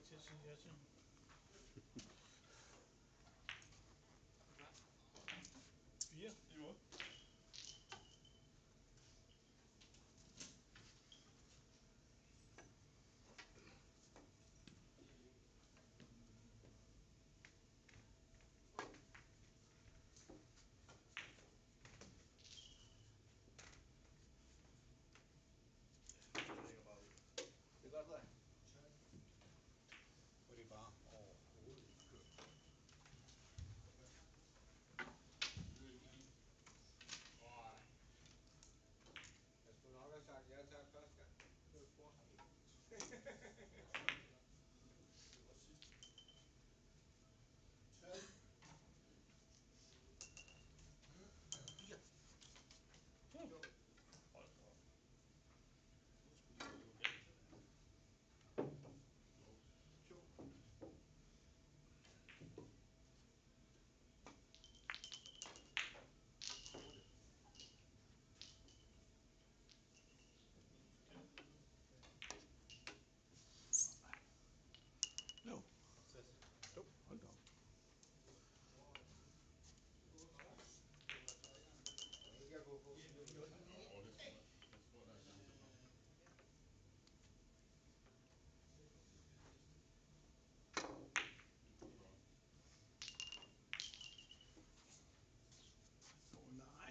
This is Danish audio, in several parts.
til at sige ja til. 4. I mål. Det er godt for dig. Og det er bare overhovedet ikke kørt. Jeg skulle nok have sagt ja tak første gang. Det var spurgt. Jo. Jo, hold da op. Ikke jeg går på. Nej.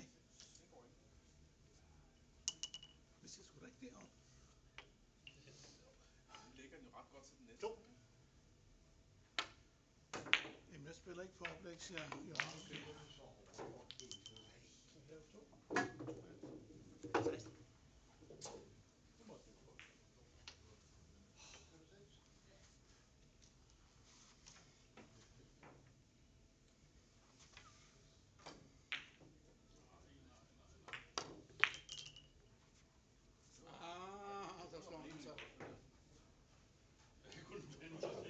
Det ser sgu da ikke derop. Den lægger den jo ret godt til den næste. 2. Jamen, jeg spiller ikke på oplæg, siger jeg. Jo, okay. Lave 2. 16. Det måtte du få. Ah, der slår han så. Det kunne den vende sig til.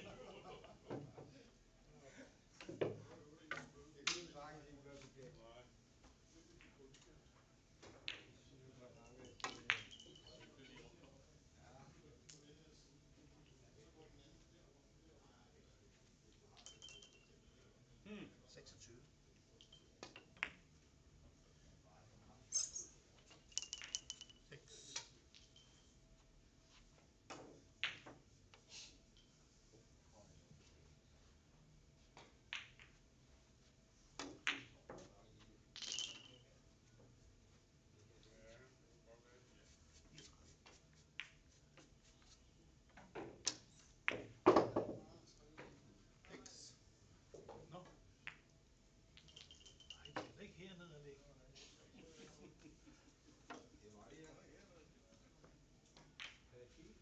Det kunne faktisk ikke være bekendt. Nej. Jeg synes godt nok, at det... Ja. 26. 6. Nå. Nej, det er ikke hernede at ligge. Det var det, ja. Kan jeg kigge?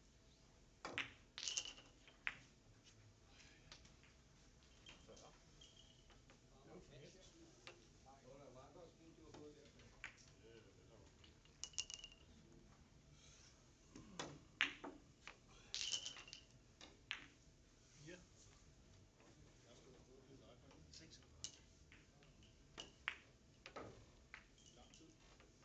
Det var for nemt. Det var da meget godt skud, du har fået der. Det er nok. 4. 46. Lang tid.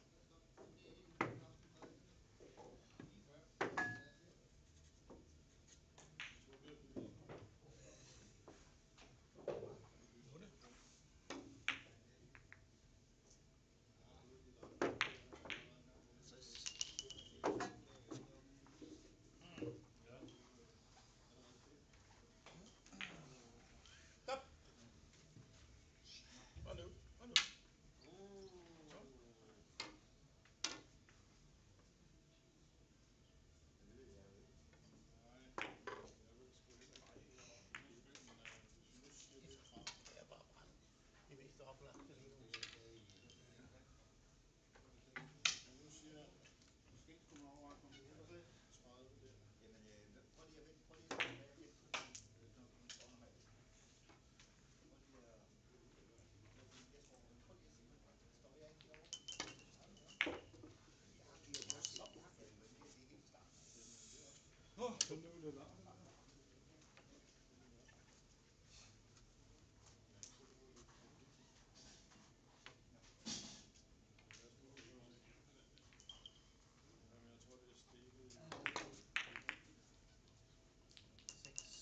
Stop. Og nu. Og nu. Det er bare brændt. Det mest oplagte lige nu. Nu siger jeg, måske skulle man overveje om det 30 der. Jamen, prøv lige at vente. Prøv lige at vente tilbage og vente. Når vi står normalt. Prøv lige at... Jeg tror, prøv lige at se det. Står jeg ikke derovre? Jeg har lige men det er helt start. Så nu er det langt. Jeg tror, det er stikket i... 6.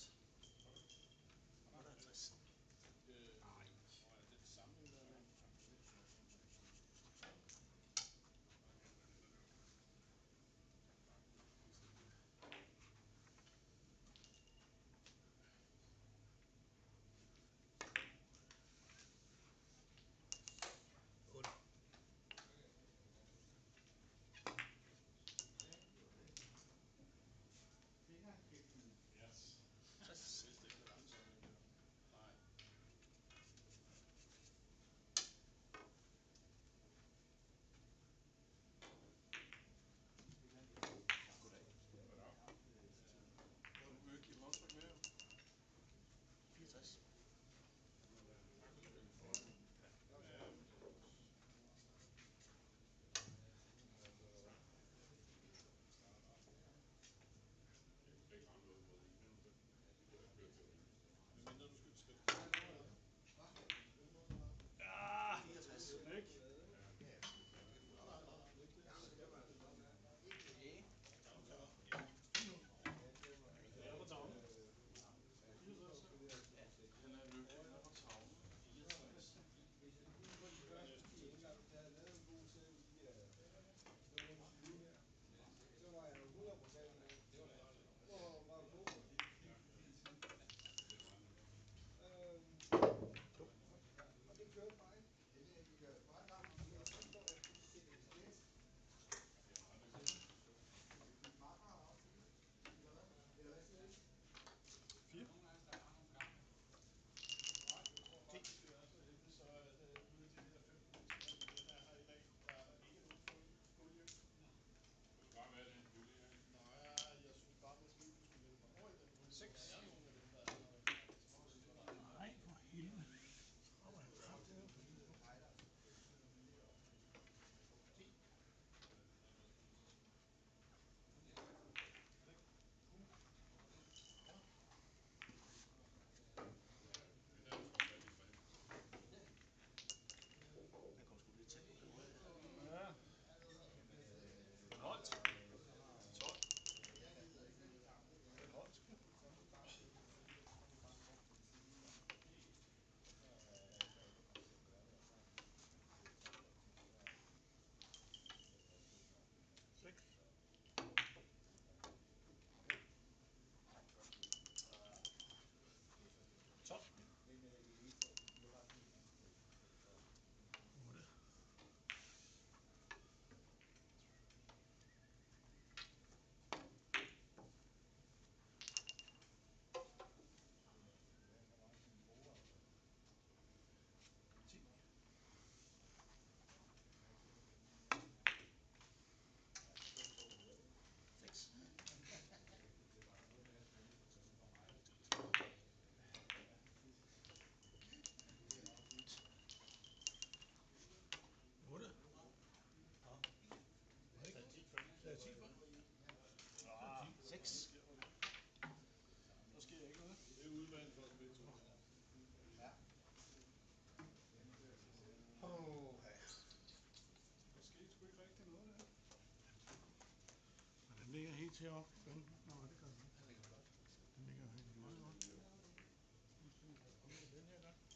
helt heroppe. Nå, det gør den ikke. Den ligger helt meget godt. Nu skal vi komme med den her gang.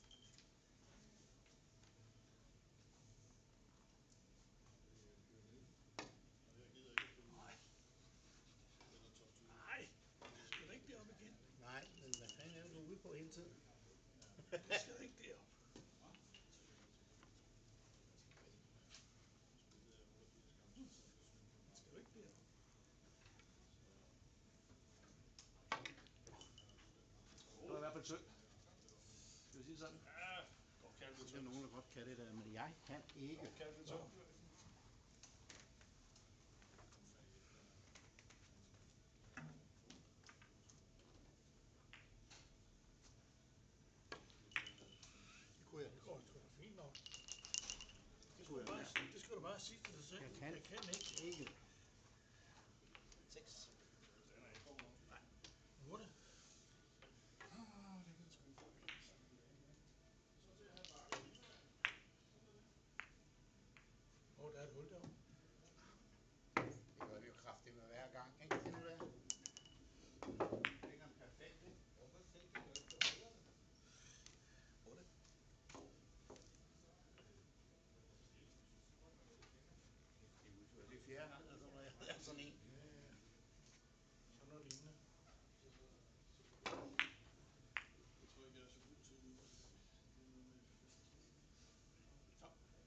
Nej, det skal da ikke derop igen. Nej, men hvad fanden er du ude på hele tiden? Det skal da ikke derop. Det skal jo ikke derop. Det var i hvert fald synd. Skal vi sige sådan? Ja, godt kaldt det Der er nogen, der godt kan det der, men jeg kan ikke. Kaldt det tungt. Det kunne jeg. Det går sgu da fint nok. Kunne jeg. Det skal du bare sige til dig selv. Jeg kan. Jeg kan ikke. Ikke. 6. Den er ikke god nok. Nej. Nu er det. Det kan sgu ikke gå helt. Åh, der er et hul derovre. Det gør vi jo kraftigt med hver gang, ikke? Find ud af. Fingeren perfekt, ikke? Hvor er det? Det er fjerde gang, altså, når jeg har sådan en. Ja, ja. Så noget lignende. Jeg tror ikke, jeg er så god til det. Det er noget med fast. Så.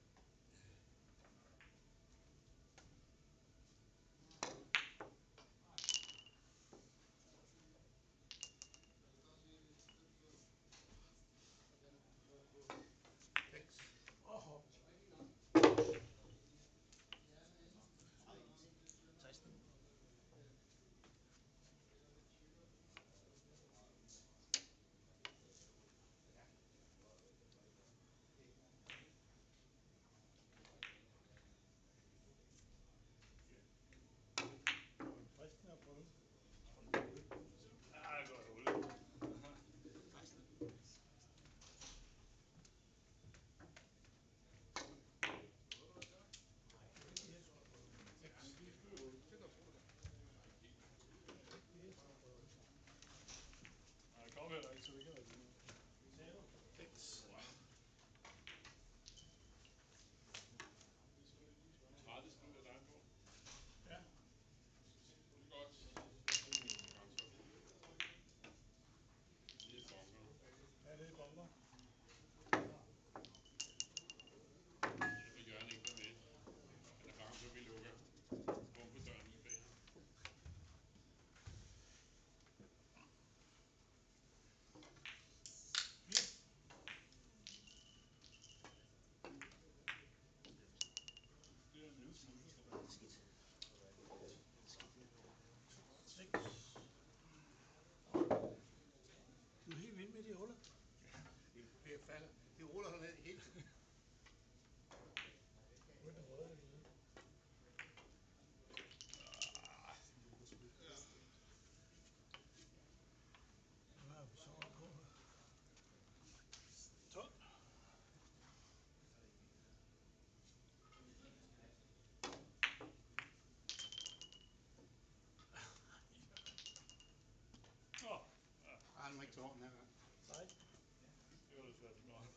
Seks. Og hop. 16. Fristende at prøve. Ja, det går et hul. 16. Nej, det kommer heller ikke, så det kan være det. Sagde du? 6. 30 skridt er der på. Ja. Det er godt. Det er bongo. Ja, det er bomber. Det vil Jørgen ikke være med. Han er bange for, at vi lukker bombedøren lige bag ham. Det er en lille smule, der skal være. Skidt. 6. Du er helt vild med de huller. Det falder. Det ruller ned hele tiden. Nu er den røde der nede. Nu har vi så på. 12. Åh, ja, Ej, den var ikke tårn her gang. Nej. det var da svært for mig.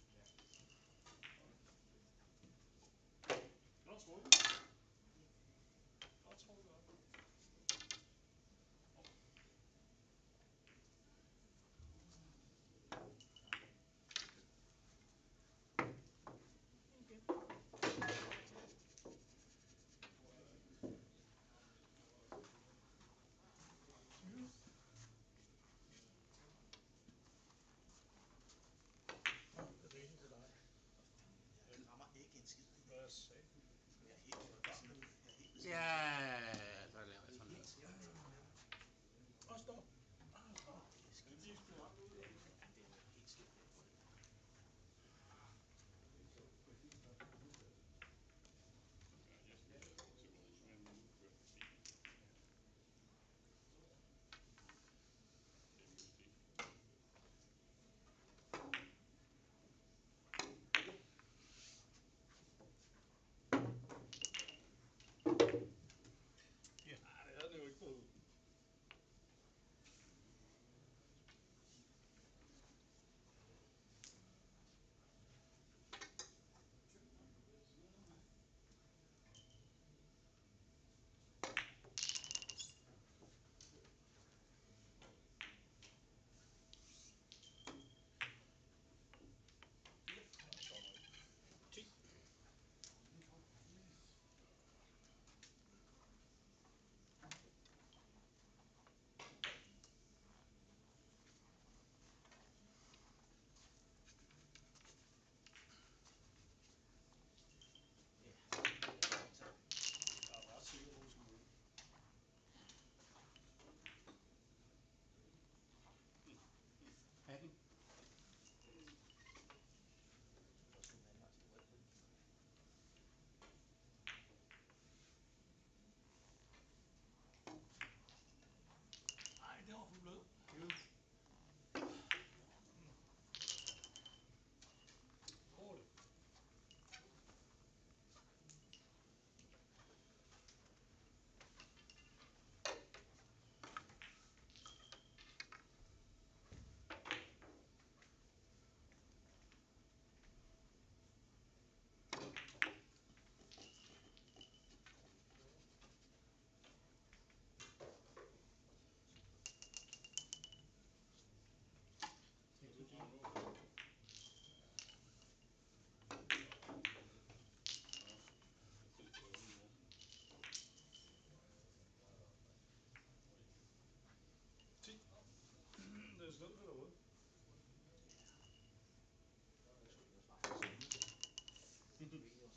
Godt trukket. Godt trukket op. Det er rigtigt til dig. Jeg rammer ikke en skid. Hvad sagde du? Jeg er helt ved Ja, så laver jeg sådan her. Og stop. Den gik sgu ret ud. Ja, det er helt skidt der på det. Ja, jeg skal til rundt med en minut køre forbi. Det er mystik.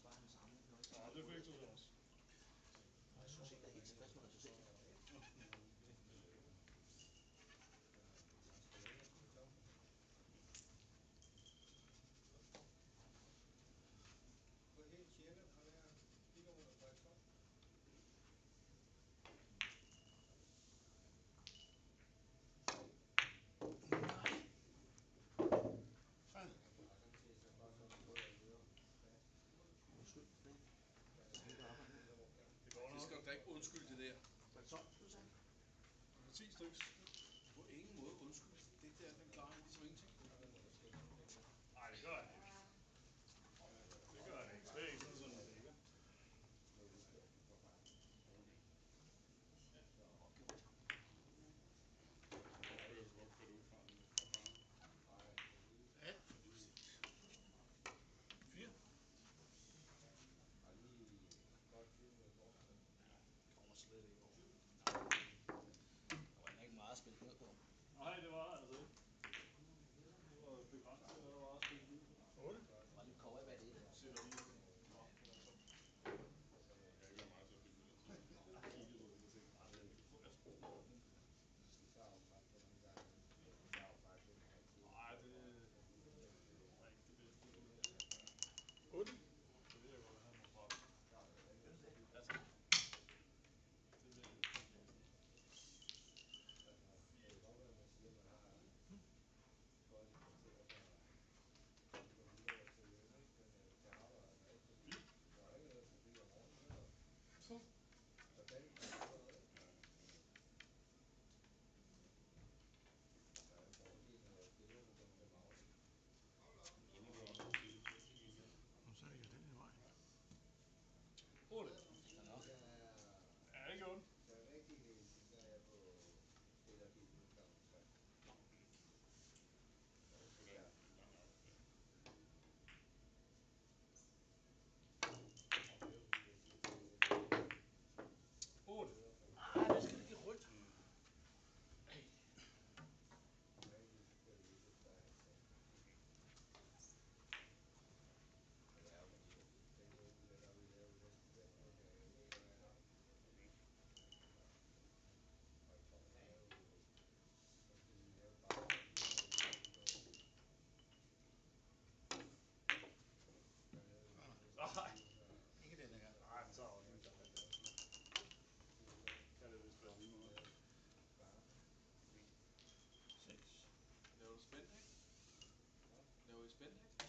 svarer den samme. Ja, det fik du så også. Jeg synes ikke, jeg er helt tilfreds med resultatet. Gå helt tjekke på der. Kigger under Frederikshavn. Sådan. Undskyld for det. Det går op og ned. Det går Det nok. skal du da ikke undskylde det der. Var det 12, du sagde? 10 stykker. På ingen måde undskyld. Det der, den klarer jeg ligesom ingenting. Nej, det gør han ikke. Det gør han ikke. Slet ikke sådan, sådan det ligger. Hvor kører du ud fra den? Fra faren? Alt for livsstil. 4. Kommer slet ikke over. Der var ikke meget at spille ned på. Nej, det var altså ikke. Det var begrænset, hvad der var at spille ud på. 8. Der var lidt cover i hvert et. Sætter lige. Nå, men altså. Der kan ikke være meget til at finde ud af. Jeg kiggede på det og tænkte, nej, det er ikke. Nej, det var ikke det bedste bud. 8. Det ved jeg godt, han må fra. Altså. Det ved jeg. Og så ligger den i vejen. 8. Det er nok. Ja, ikke ondt. Ah, det skal ligge rødt. Nej. Ikke denne her. Nej, den tager også en gang. Kan det vist være lige meget. 6. Laver du spændt, ikke? Laver I spændt, ikke?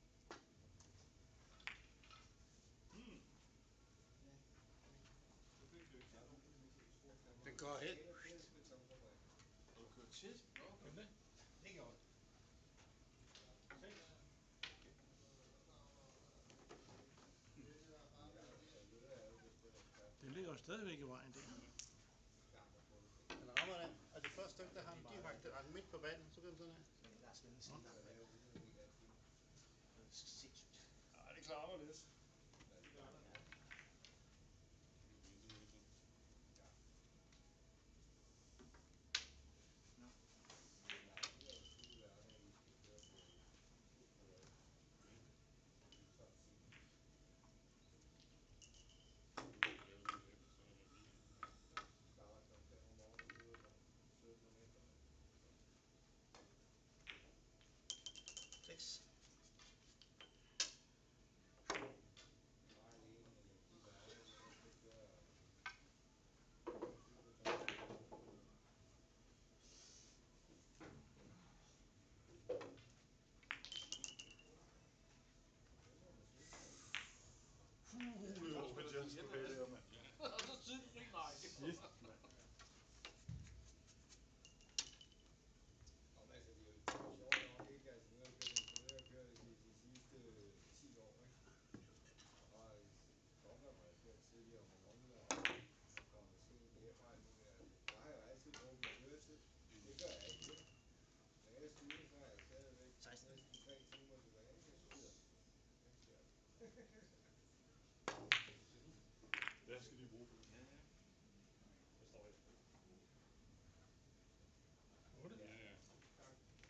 Det fik vi ikke set nu. Den går hen. Har du kørt tæt? Nå, okay. Den der. Det gjorde det. 6. Den ligger jo stadigvæk i vejen der. Den rammer den. Og det første stykke, der har den direkte ret midt på vandet, så går den sådan her. Men den der spændende side, der er sindssygt. Nej, det klarer mig lidt. Seks. Det var også jeg skulle have der, mand. Og så siden fri nej. Shit, mand. Hvad skal de bruge på det? Der står ikke. 8. Ja, ja.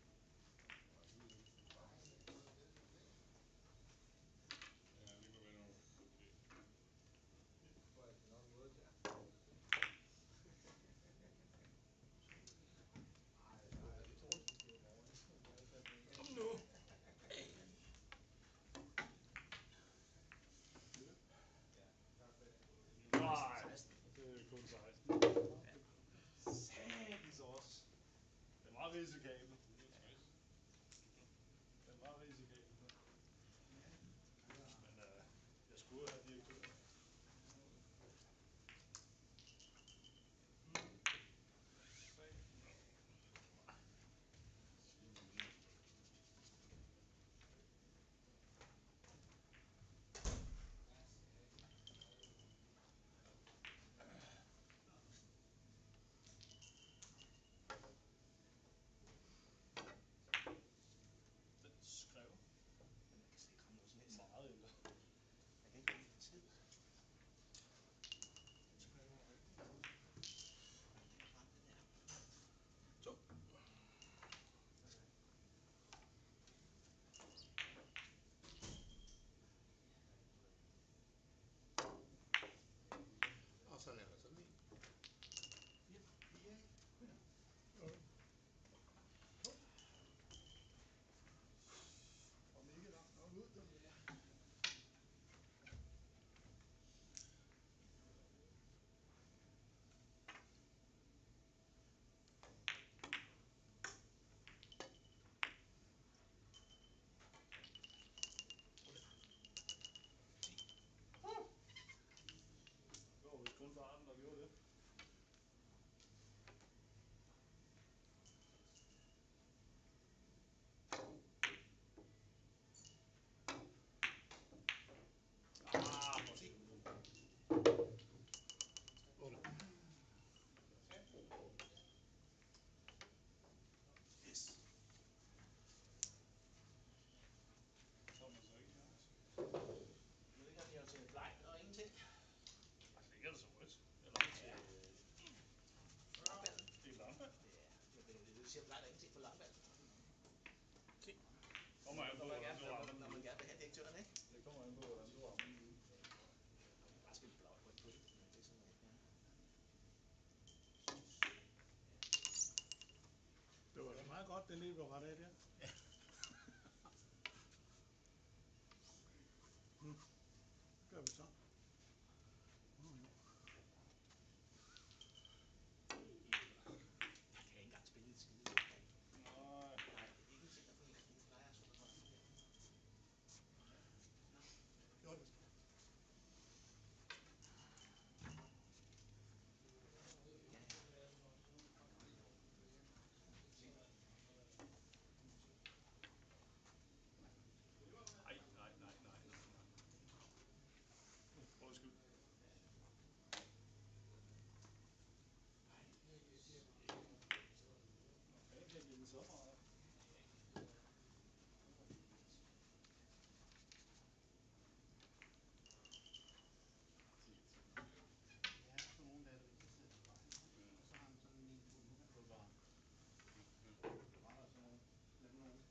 Ja, det kunne være nogle var risikabel. 160. Den var risikabel. Men jeg skulle have direktøren. Den skrev Men jeg kan slet ikke ramme noget som helst. meget eller. Jeg kan ikke ramme en skid. Den skrev rigtig. Jeg kan ikke ramme det der. Og så laver jeg sådan en. Fire, ikke? Kom ikke langt nok ud, den der. Det var vist kun farten, der gjorde det. Ah, for helvede. 8. Yes. Kom man så ikke chance. Jeg ved ikke, om jeg har taget bleg og ingenting. Altså ikke er det så rødt. Eller til Langballen. det er lampe. Ja, jeg siger bleg og ingenting på langballen. Kommer an på, hvordan du rammer den. Når man gerne vil have direktøren, ikke? Det kommer an på, hvordan du rammer den. Bare spille blot på det. Men det er sådan noget, ja. Det var da meget godt, det lige blev ret af der. Gør vi så. Jeg kan ikke engang spille et skide. Nej. Nej, ikke en ting, der fungerer. Nu plejer jeg at skulle holde den der. 14. Ja, Nej, nej, nej, nej, nej. Undskyld. Okay, det er lidt så meget. Ja, og så nogle dage, der viser sig at fejl. Og så har han sådan en på nu på bare. Bare sådan nogle. Lad den nogle.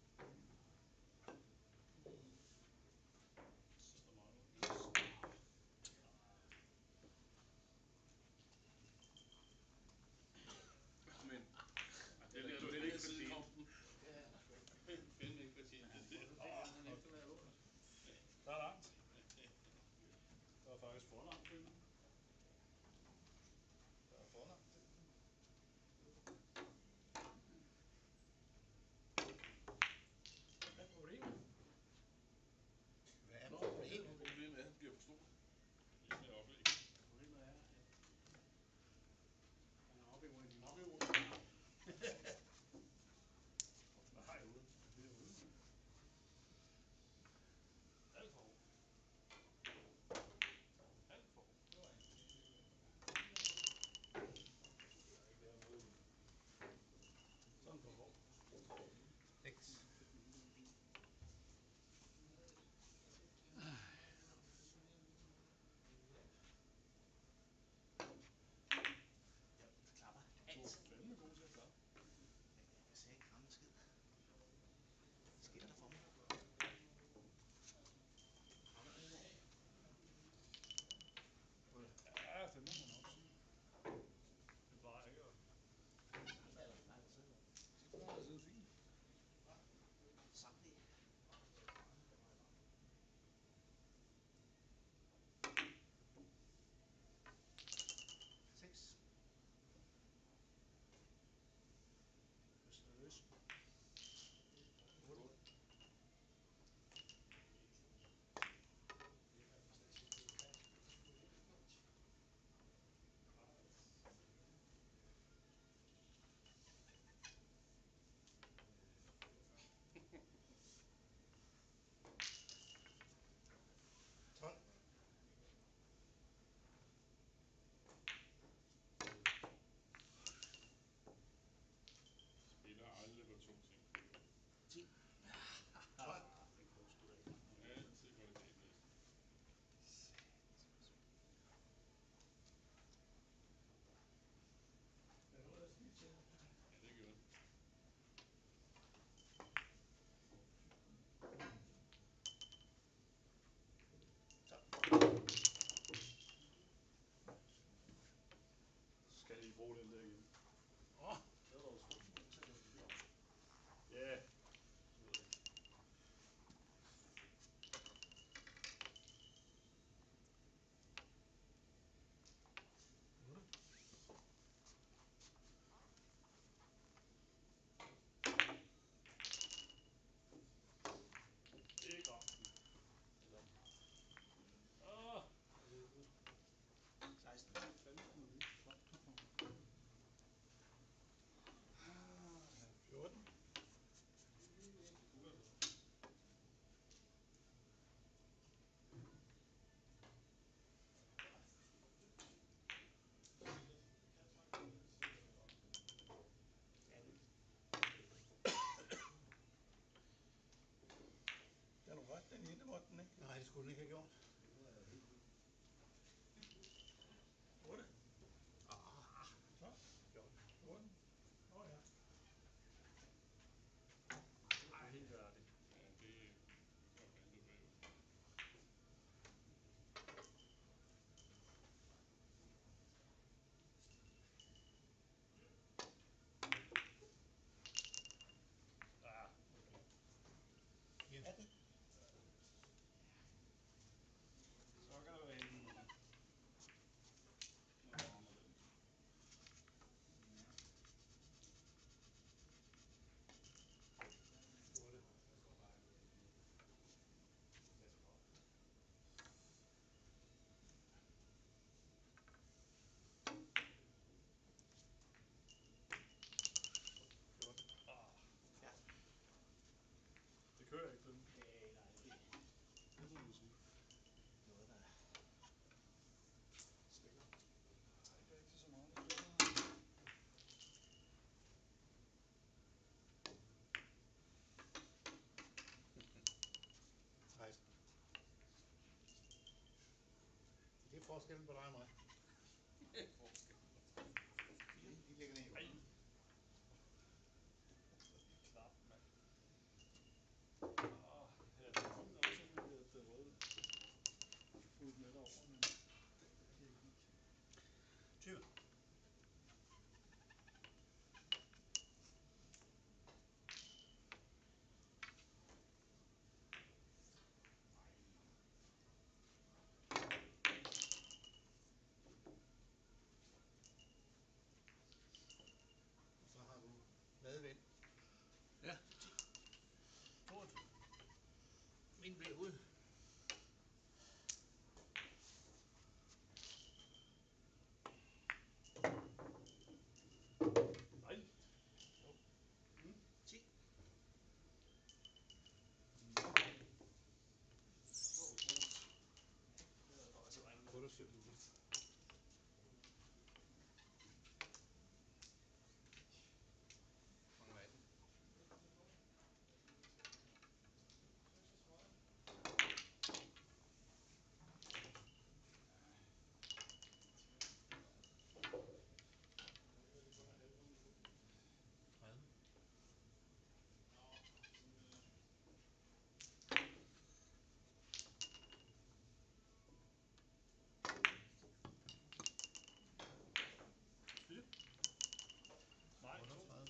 Så er der meget. Men Det er du lidt ikke fordi. siden kom den. måtte den ikke. Nej, det skulle den ikke have gjort. Det var helt vildt. 8. Ah, Så. 14. 14. Åh ja. Ej, helt ærligt. Ja, så fandt du bagud. Ah, okay. 18. Så kan der være en mulighed. Når der rammer den. Ja. 8. Ah, Ja. det kører ikke den. Nej, Det må man sige. noget der spiller. Ikke rigtig så meget, der spiller. Nej. Det er forskellen på dig og mig. De ligger ned i Ej. jorden. Knap, mand. Ah, ja, det er fint også, fordi at det røde fulgte med derover, men det er ikke lige. 20. Så har du medvind. Ja. 10. 22. Min blev ude. Nej. 10. Det er faktisk regnet. 28. Mangler 18. Nej, 38.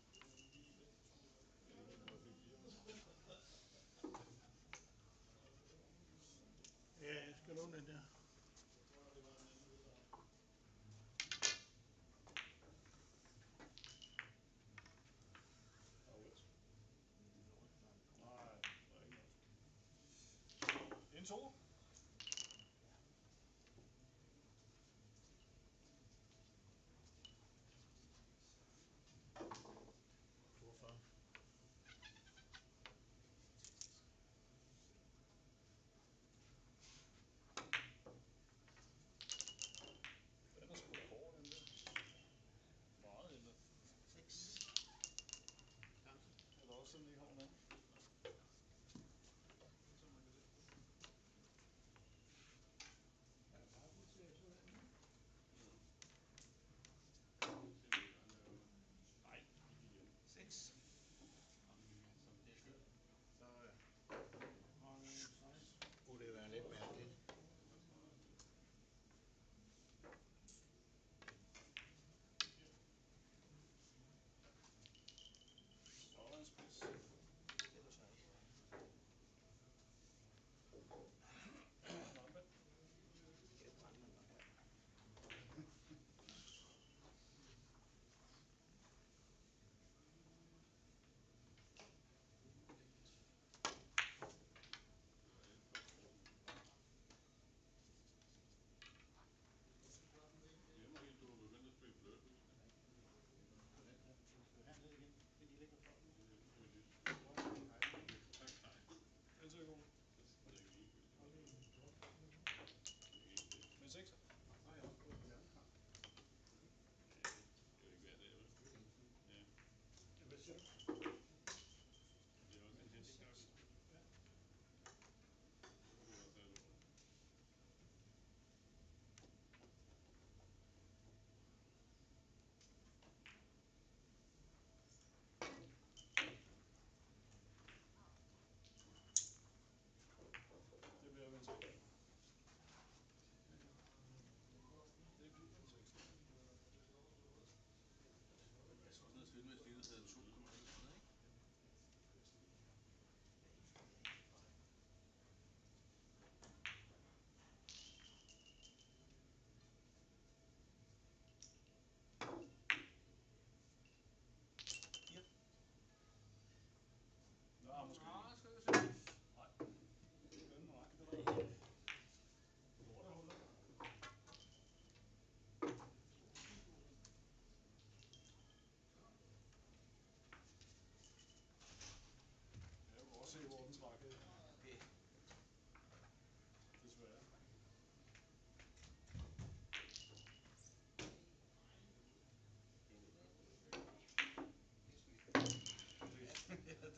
Ja, jeg skal låne den der. Nej, der er ikke noget. En to. Den er sgu da hård, den der. Meget endda. 6. Chance. Er der også sådan, ikke har noget? Så man kan se på.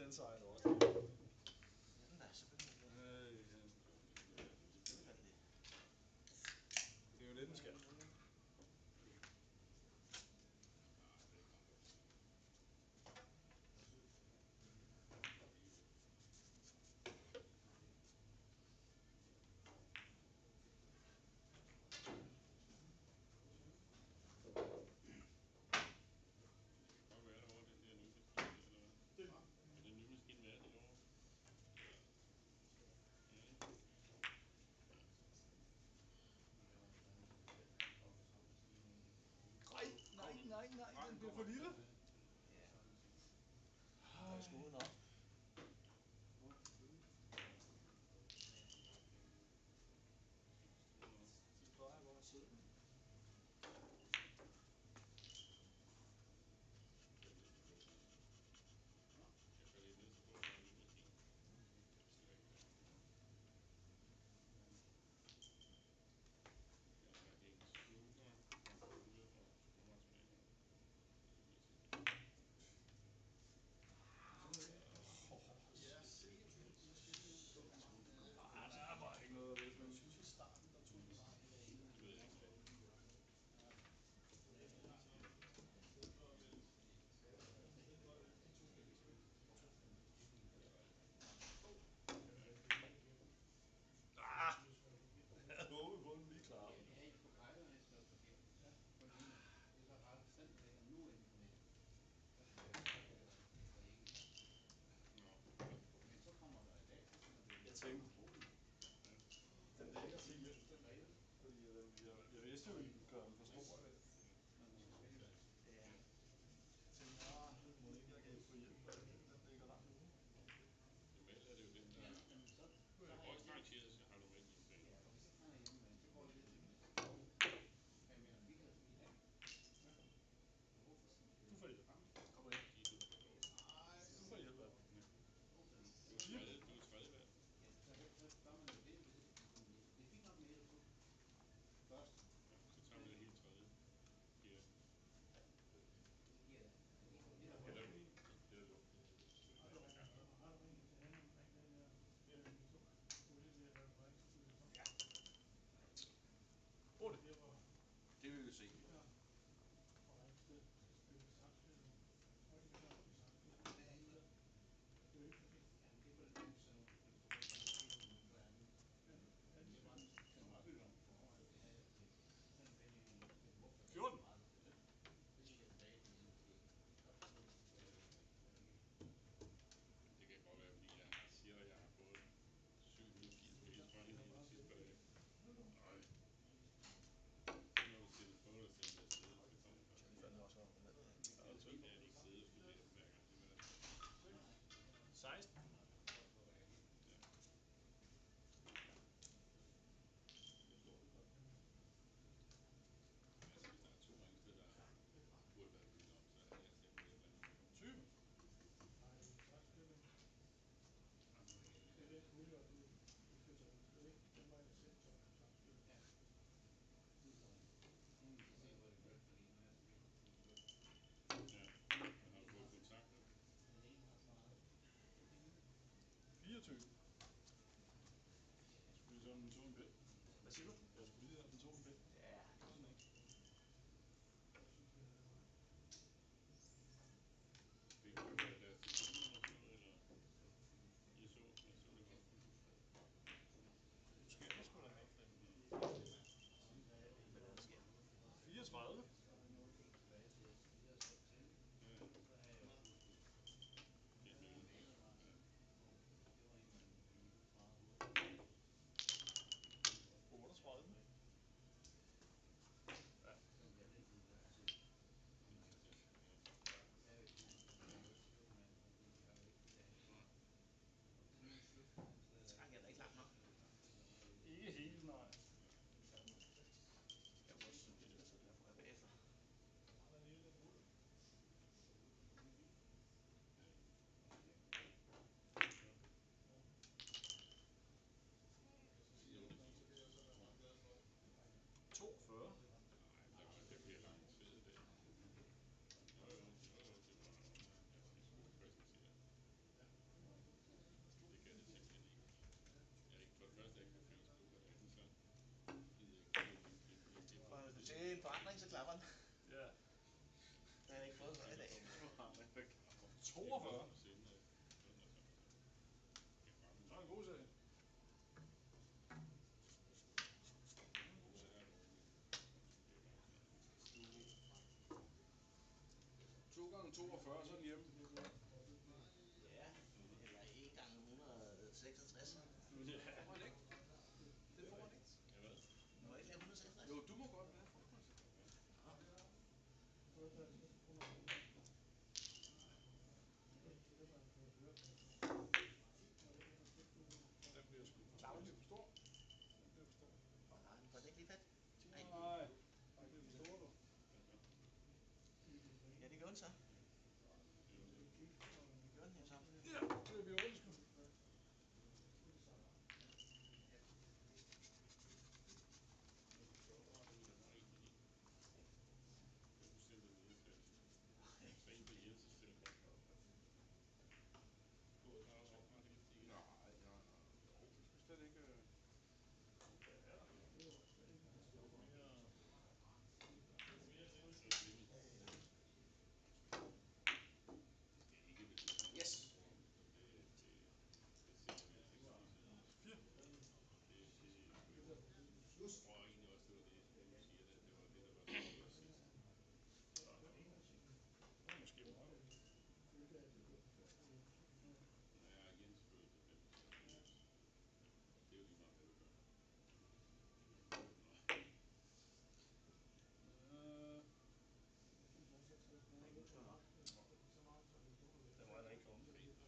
den sejr også. Ja, den er selvfølgelig. Ja. Selvfølgelig er den det. Det er jo det, den skal. Godt være derovre, den der nye maskine, eller hvad? Kan den nye maskine være derovre? Ja, ikke? Nej, den bliver for lille. Der skal udenom. De plejer godt at sidde. Jeg faldt lidt ned, så får jeg en ny maskine. Det skal ikke være. Jeg har hængt suger, computer og skruematerialer. Der var ikke noget ved den. Jeg synes i starten, der tog det bare helt af. Det ved jeg ikke. Jeg havde håbet på, at den lige klarede den. Ja, på pejlerne har jeg skrevet forkert. På den ene. Det er så ret sandt, det ligger nu inde på nettet. Der skal jeg for ikke. Nå, Men så kommer der i dag, så kommer det Jeg tænkte, den lægger sig hjem. Fordi jeg vidste jo, at I kunne gøre den for stor i dag. Når man skal spille det. Ja. Jeg tænkte, må ikke jeg kan få hjælp med det hele, den ligger langt ude. normalt er det jo den, der Jamen, så er har højst jeg rangeret, så har du med hjemme bag. Ja, og hvis ikke han er hjemme, så går jeg lidt til næste. Kan jeg vi kan i dag. Og hvorfor skal man Du får hjælp. Kom De ind. er super dårlige. Nej, du får hjælp af dem. Du er tredje valg. Ja, så gør man jo det, hvis ikke det er fint nok med 1 og 2. Først. Ja, så tager vi det helt tredje. Fjerde. Det giver det. Eller luk. Har du ringet til hende omkring den der Airbnb 2? Du er ved at lave forretningsudvikling om? Ja. Hurtigt. Det var Det vil vi se. fra Ringsted til spille Samspil. Højmiddag i Samspil. Det er ikke fordi. Jamen det er på den der sådan nogle for andet. Men det var sådan opbygget om forvejen. Det havde jeg til sådan en Benjamin. Hvorfor 14. det gik jeg tilbage til hjælp til. Så kom det tilbage. Det kan godt være, fordi jeg siger dig, jeg har fået 780 mails fra hende i de sidste par dage. Ej. Nu har vi stillet prøvet at sende det afsted, så kommer det først. Det fandt også om den. Ja, de ikke sidde og studere dem hver gang. Det vil jeg sige. 16. Ja. Altså, hvis der er 2 Ringsted, der burde være bygget om, så havde jeg sendt et eller andet. 20. Nej, Samspil. Det er den pulje, og du flytter den til, ikke? Den var jeg selv så Samspil. Ja. Nu kan vi se, hvor det kørte, fordi nu er jeg så vidt. Ja, men har du fået kontakter? Den ene har svaret. 24. Skulle vi sådan tog en pind? Hvad siger du? Jeg skulle lige have den tog en pind. Ja, det var den ikke. Jeg synes, det er meget. Det kunne være deres telefoner og sådan noget, eller jeg så det godt. Nu sker der sgu da noget for dem. Men den sker. 34. Så er der noget helt tilbage til videre så til. Ja, Så har jeg jo det er det mellem. malet mig. Ja. Det var en, man ville meget hurtigt. 38. andre en, så klapper den. Ja. Det har jeg ikke fået før i dag. 42. Siden, Så er en god sag. To gange 42, så er den hjemme. Ja, eller 1 gange 166. Ja. Får man ikke? Det får man ikke. ja, hvad? Du må ikke lave 166. Jo, du må godt være. Den bliver sgu. Den bliver for stor. Den bliver for stor. Nej, den får den ikke lige fat. Nej, den bliver for stor, du. Ja, det gør den så. Det gør den jo så. Ja, det bliver ondt sgu. Så en på Jenses telefon. God og klar over, man kan lige sige. Nej, vi skal slet ikke. Yes. Jeg tror egentlig også, det var det, du siger, at det var det, der var det sidste. Måske meget. Ja, Jens følte 95. Det er jo lige meget, hvad du gør. Den var heller ikke kommet.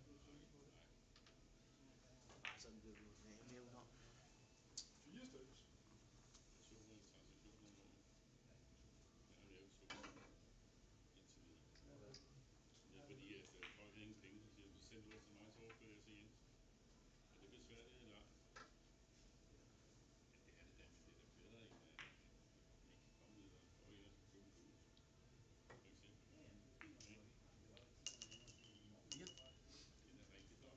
Nej, sådan blev du mere udenom. 4 stykker. Jeg så nogle transaktioner nu. Jeg har lavet 2 indtil videre. Det er fordi, at folk har ingen penge, så siger de, så send du til mig, så overfører jeg til Jens. Og det bliver svært, det er langt. Ja, det er det da, men det er da bedre end at ikke komme videre. Og ellers købe et hus. For eksempel. Ikke? Ja. Det er da rigtig godt.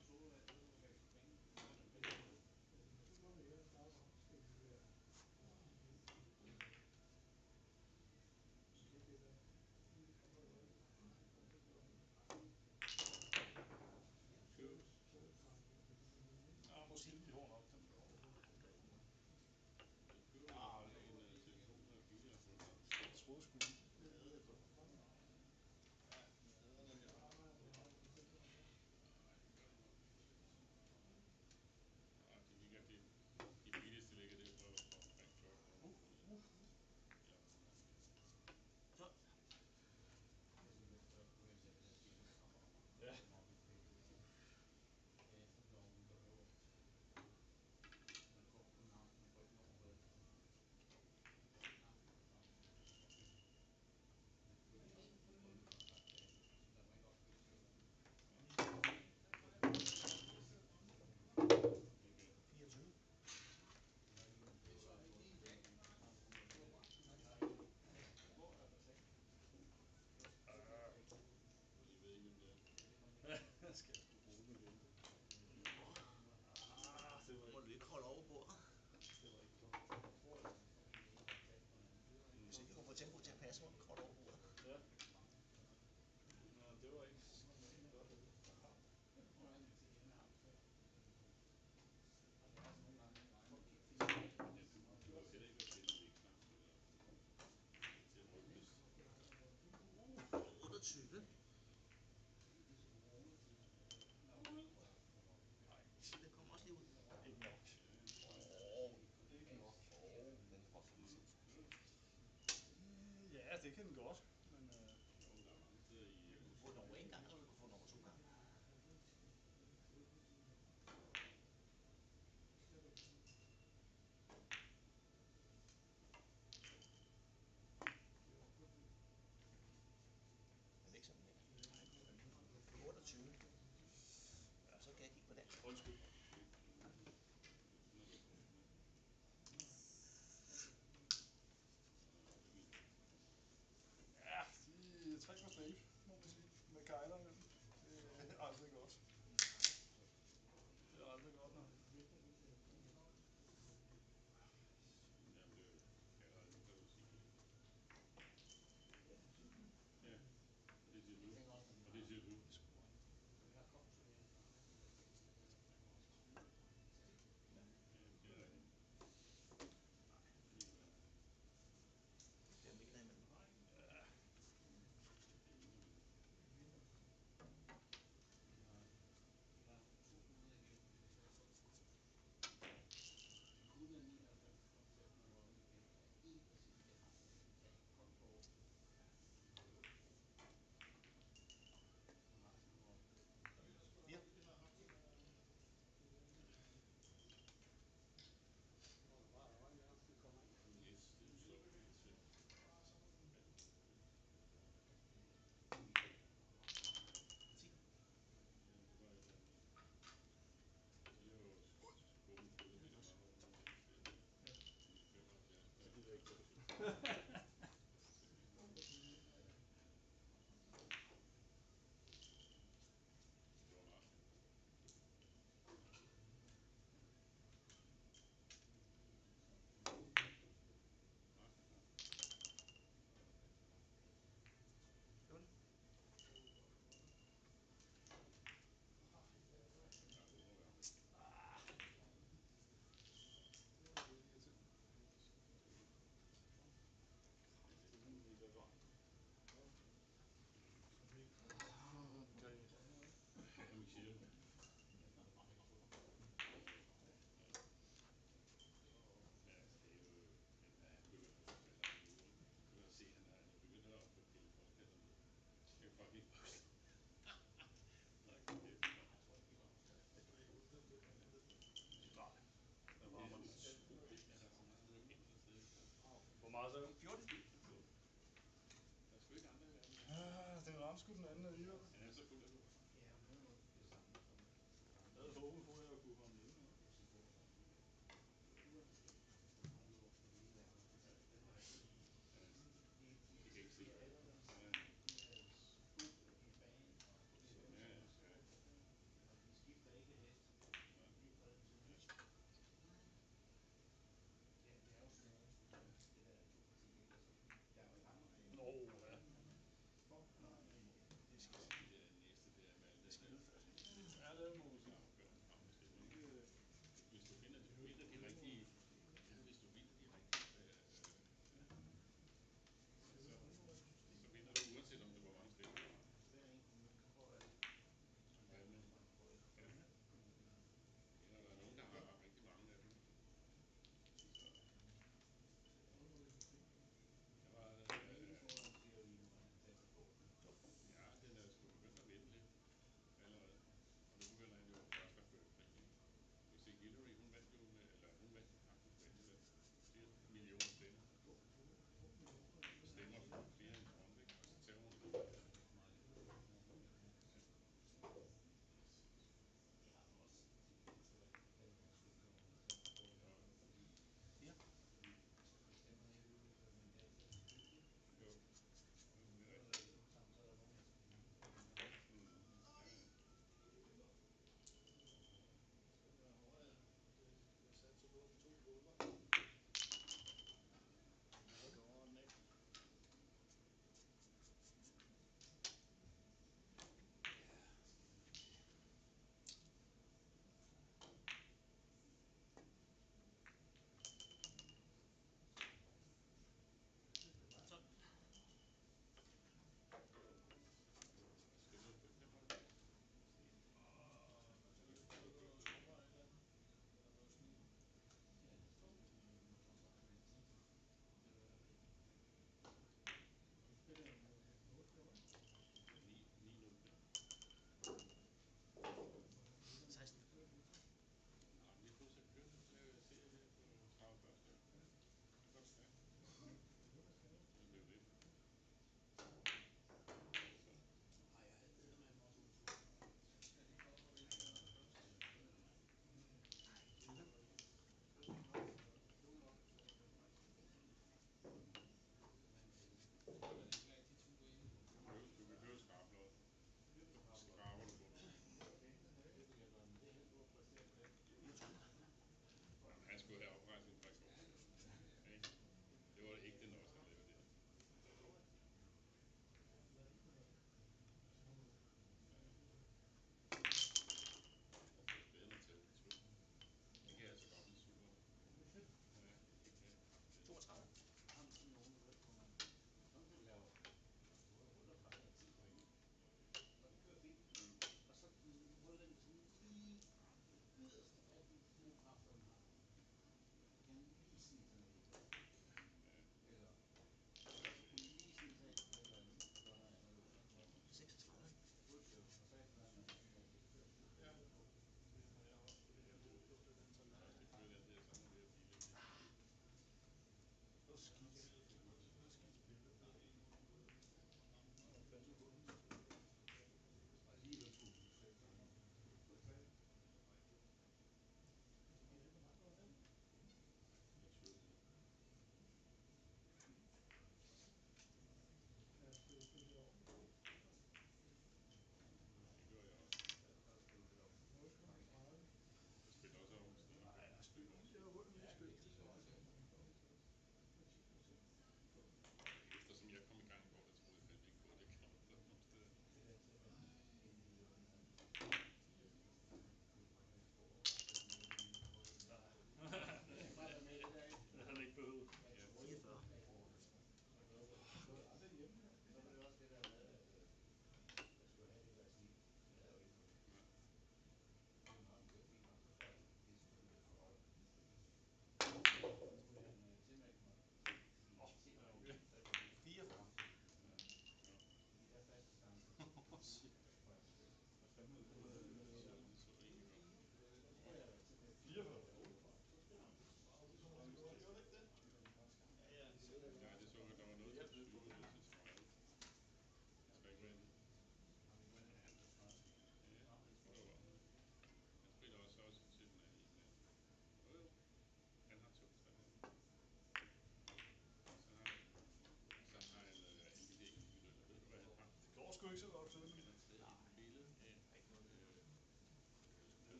Køb. Ja, måske de har nok den der. Så køber du bare en telefon og 4 abonnement. Jeg troede sgu ikke. Nej, de ligger det. De billigste ligger det for omkring 40 kroner om måneden. Ja, Så. Ja. okay. 24. Og I ved ikke, hvem det er. Jeg skal sgu bruge den igen. Det var Må du ikke holde over bordet? Det var ikke godt. Hvis ikke du kan få tempo til at passe, må du ikke holde over bordet. Ja. Nå, det var ikke skide godt. Ja, du behøver heller ikke at tælle vægtklappen eller til at ryktes. 28. Den kommer også lige ud. Ikke nok. Ikke nok. Den får sådan set. Ja, det kan den godt. Men Jo, der er mange steder i... Du kunne få den over 1 gang, eller du kunne få den over 2 gange. Men ikke sådan mere. 28. Ja, så kan jeg kigge på dansk. undskyld. Ja, de 3 på stribe, må man sige. Med kejler imellem. Det er aldrig godt. Det er aldrig godt, nej. Jamen, det kalder nu kan du sige det. Det var rart. Ja, det må være med. Det var lidt irriterende. Og Michelle. Ja, det er jo, han begynder at falde af nu, ikke? Du kan se, han er begyndt at få pillet brystkassen ned. Det er fucking bryst. Hold kæft, mand. Nej, det var man. Det er utroligt, at der er så meget mogens stadig. Hvor meget så? 14. Der er sgu ikke andre i verden. Den ramte sgu den anden alligevel. Han er så fuld af lort. Jeg havde håbet på, at jeg kunne komme ind. De kan ikke se. Ja. Ja, ja. Nå, ja. Det der næste der med alt det der. Ja, det må man Så sige. afgørende fremskridt, ikke? Ikke, Hvis du finder de rigtige, ja, hvis du vinder de rigtige, så vinder du uanset om det hvor mange stemmer du har. Valgmænd. Ja. Eller der er nogen, der har rigtig mange af dem. Så. Der var, ja, den er sgu begyndt at vinde lidt allerede. Og nu begynder han jo først at føre krig, ikke? Du kan se Hillary, hun vandt jo med, eller hun vandt jo faktisk med alligevel. Flere millioner stemmer. Stemmer flere end Trump, ikke? Og så tager hun det. Ja. Jo. Det er rigtigt. jeg satser på de 2 pulver. Skal du på 95? Ja, 905. Nej, vi får så kørt en serie her på Trav Børste. Det kan godt være. Det blev ved. Du kan købe skrablod. Skraber du bunden. Jamen, han skulle have oprejsning fra i går. Ikke? Det var ægte nos, han lavede der. Det er bedre end at tage ud i 2. Det kan altså godt blive sur. Ja, det kan kraftedeme. 32. Har du sådan nogen, du ved, hvor man sådan laver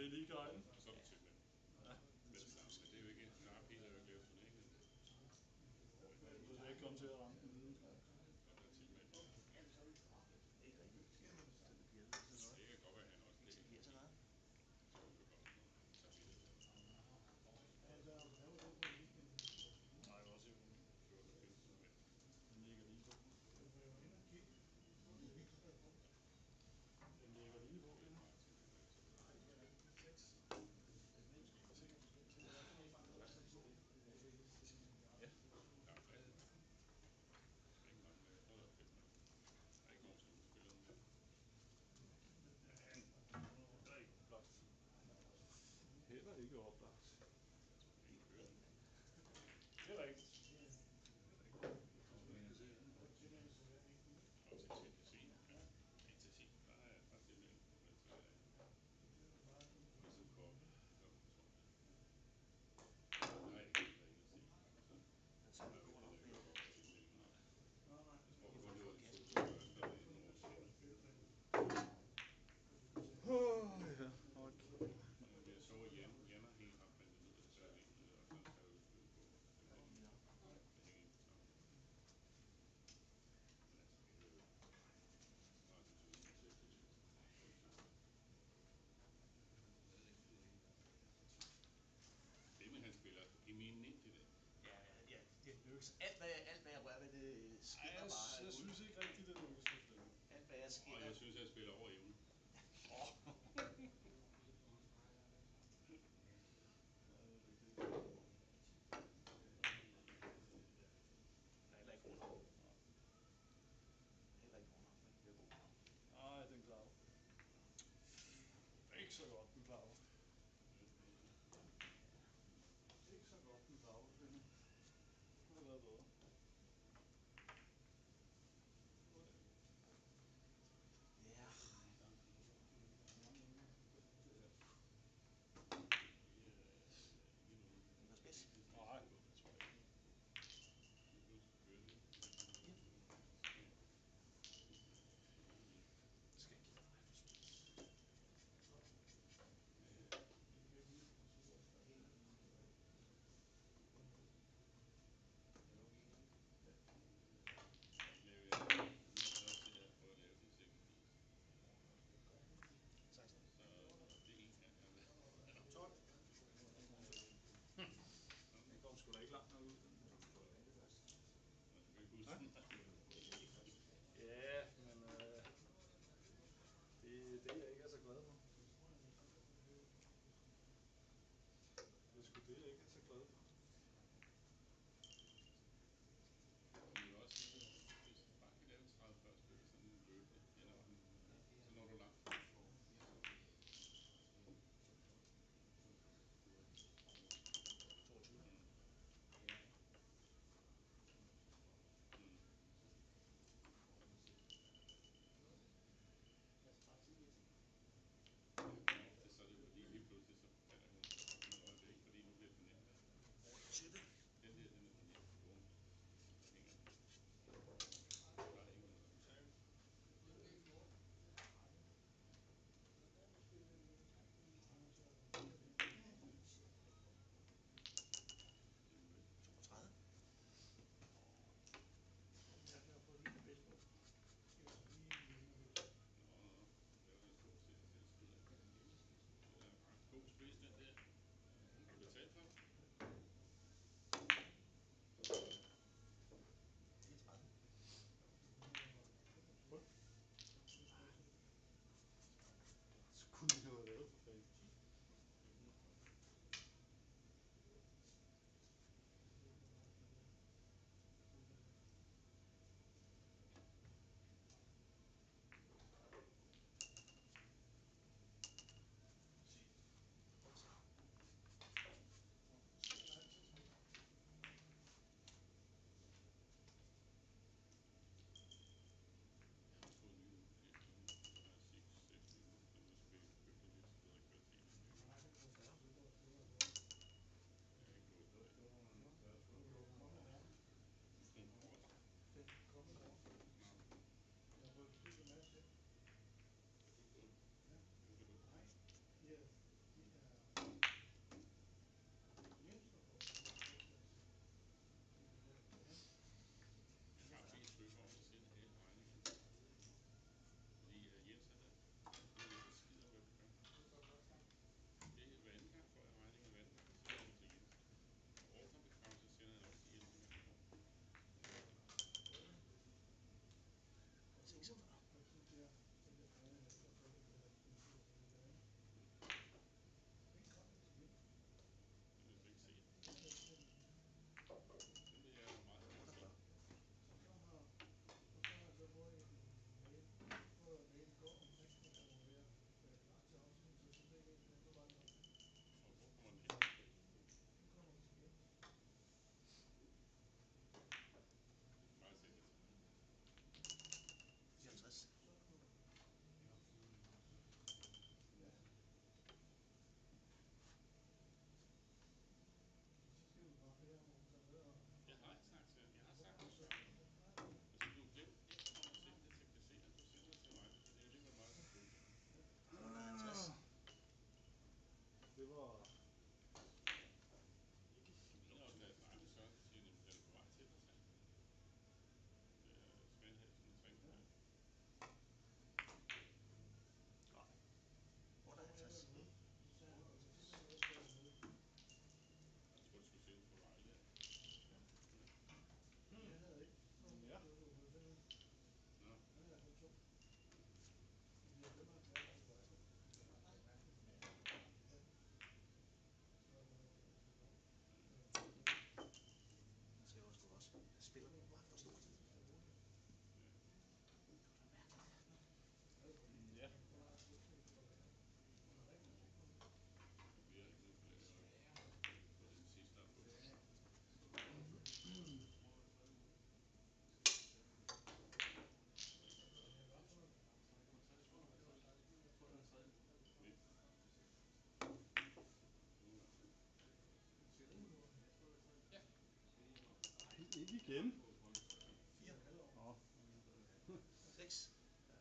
er lige gejlen. Og så er du tilmeldt Ja. med det samme. Men det er jo ikke, der er Peter jo ikke lavet turneringen endnu. Du vil ikke komme til at ramme den viden. Så der er tilmeldt. Ikke rigtigt. Så det bliver lidt sådan noget. Det kan godt være, han også det. Det bliver til noget. Så kunne det godt være noget. Så bliver det sådan. Altså, hvad var det for en weekend? Nej, det var også i ugen. 14. og 15. november. Den ligger lige på. Jeg var jo inde og kigge. Det er ikke så godt. Den ligger lige på, ja. Bare tilmeldt, så det Nej, det er rigtigt. der er plads. Der er ikke mange, så er der 5 mand. Der er ikke nogen, som spiller nu. Heller ikke oplagt. Heller ikke oplagt. Ingen kører nu. Det er rigtigt. Og til casino, ja. I casino, der er faktisk en til Prison Cup klokken 12. Der er ikke været inde at se. Så Den der skal er vi jo gå heller nok ikke med. tilmelding. Nej, nej. Jeg tror kun det var de 2 første, og det er nogle år senere. Ja, ok. Men jeg så, at Jan har helt haft printet ud af serien, og så er der udstyr på tilmeldingen. Ja. Det hænger ind på tavlen. Men altså, det er jo Radio Tønder 26. Flemming han spiller eminent i dag. Ja, ja, det lykkes. Alt hvad jeg rører ved, det skinner bare. Jeg synes ikke rigtigt, det lykkes for Flemming. Alt hvad jeg Og skinner. jeg synes, han spiller over evne. Der er heller ikke rundt. Heller ikke rundt. Det er god. Nej, den klarer du. Ikke så godt, den klarer du. Ikke så godt, den klarer du, Flemming. Det har været bedre. Ja. Ikke nogen. Den var spids. Nej, det tror jeg ikke. Nu kører det. Ja. Det skal ikke give dig for spids. Ikke igen. 4. Nå. 6.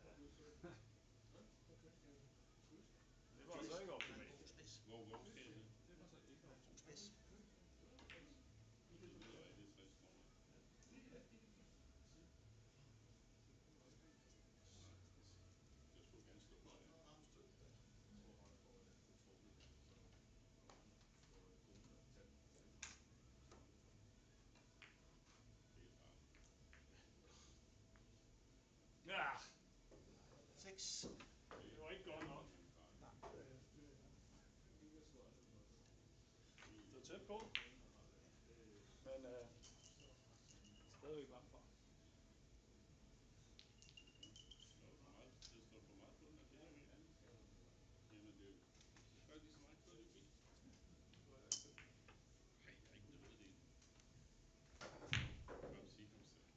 Det var så ikke optimalt. 2 spids. Hvor skal jeg det? 2 spids. Det lyder rigtig trist for mig. Jeg skulle gerne stå på det. Det er bare. Ja, 6. det var ikke godt nok. Det var tæt på. Men stadigvæk langt fra. Det står for meget på den, og det er jo ikke. Jamen det er jo. Så spørger de så meget, kører det bil? Nej, jeg har ikke noget ved det endnu. Kom sig, kom så.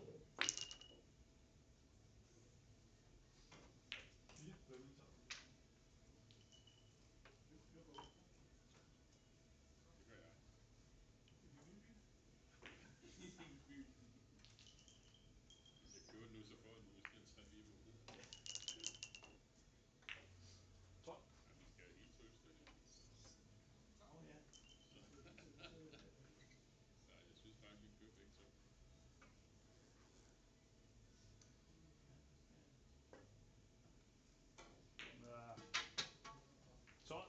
4 bømmelser. Det gør jeg. Hvis jeg køber den nu, så får jeg den måske om 3-4 måneder. 12. Ja, vi skal have helt 12 stykker. Ja. Nej, jeg synes faktisk, vi køber begge to. Ja. 12.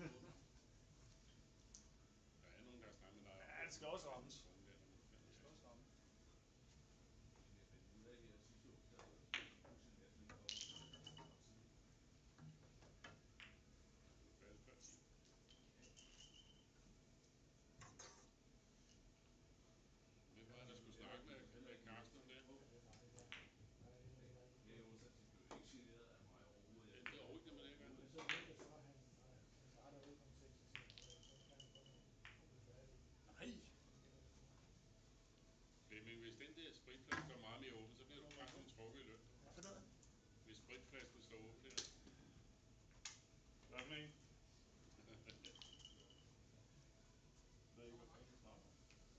Der er nogen, der har snakket med dig om. Ja, det skal også rammes. Det skal også ramme. Du er færdig før 10. Hvem var der skulle snakke med Carsten om det? Det er overhovedet ikke med det, Men så ved jeg så, han starter jo ikke om 6 og så kan han kun blive færdig. Nej. Men hvis den der spritflaske står meget mere åben, så bliver du kraftigt trukket i løn. Hvad for noget? Hvis spritflasken står åben der. Hvad for en? Jeg ved ikke, hvad fanden du snakker om.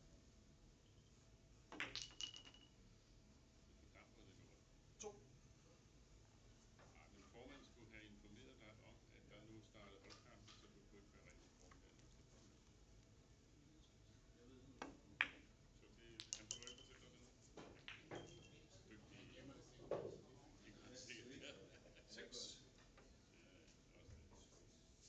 Det fordamper det lort. 2. Nej, men formanden skulle have informeret dig om, at der nu startede holdkampe, så du kunne ikke være rigtig formand nu til formand. Så det, han behøver ikke fortælle dig det nu. Dygtig. Det kan man se. 6. Ja, også det.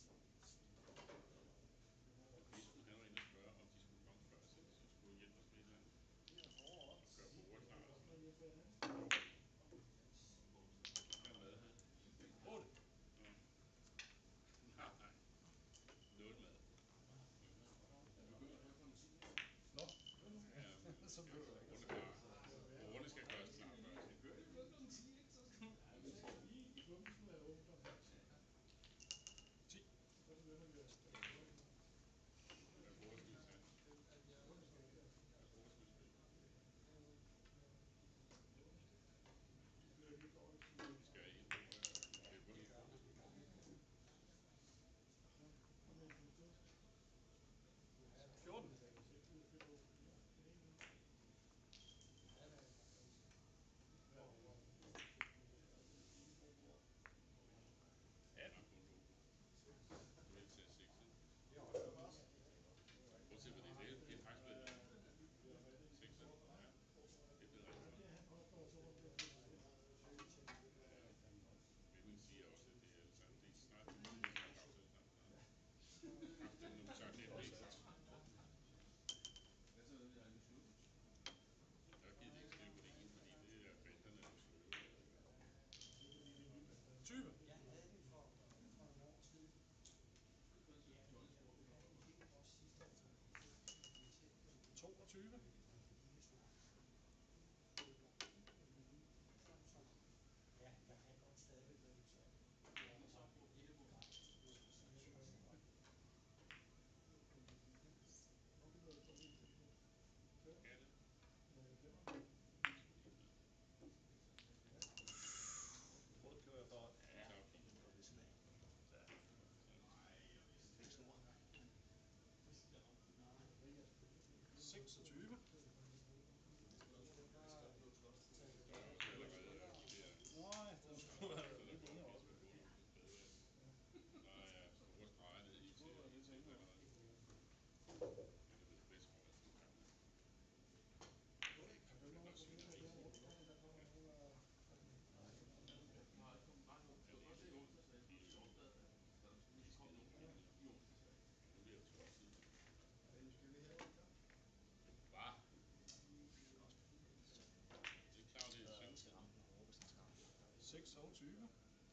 6, så er hun 20.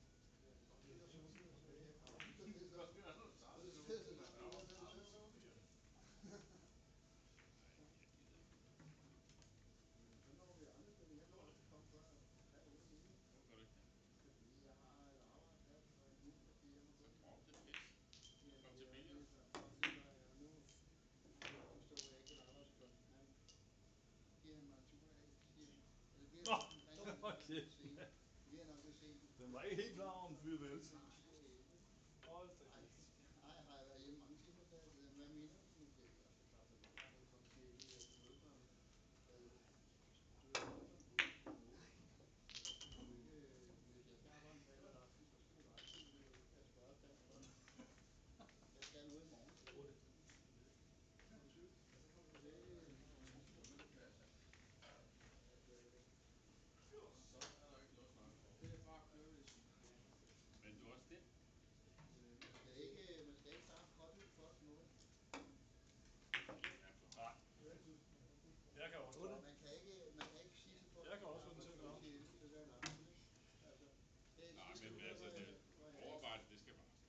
Nej, jeg gider ikke. Så når vi aldrig, fordi jeg når ikke at komme før halv 8 9. Hvorfor gør du ikke det? Fordi jeg har et arbejde der, og en hund, der skal hjem og gå. Så drop det pis. Jamen, Kom det til er Bea. det, så. Det gør jeg nu. Nu forstår jeg ikke et arbejdsplads. Han giver han mig en tur i dag, så siger han, eller giver Nå, han ringer han for nok lidt kæft. sent. Giver han nok lidt sent. Den var ikke helt klar over, om den fyrede vel. Nej, det er 11. Hold da Ej, kæft. ej, har jeg været hjemme mange timer, så hvad mener du? Nu siger jeg, så klart, at jeg er klokken 10, jeg er til møde klokken 11. Du er sådan på 8. Du kan ikke, hvis jeg skal arbejde en fredag aften, så skal du rejse ud, eller du kan spørge der, så jeg skal ud i morgen. 8. 20. Så det Så er der ikke noget at snakke om. Det er bare at køre det svin. Men du er også det? man skal ikke starte godt ud først noget. Ja, for Nej, jeg kan også klare. Man kan ikke sige til folk, Jeg kan også få den til at klare. så gør jeg langt. Altså, nej, men altså, det overarbejde, det skal varsles.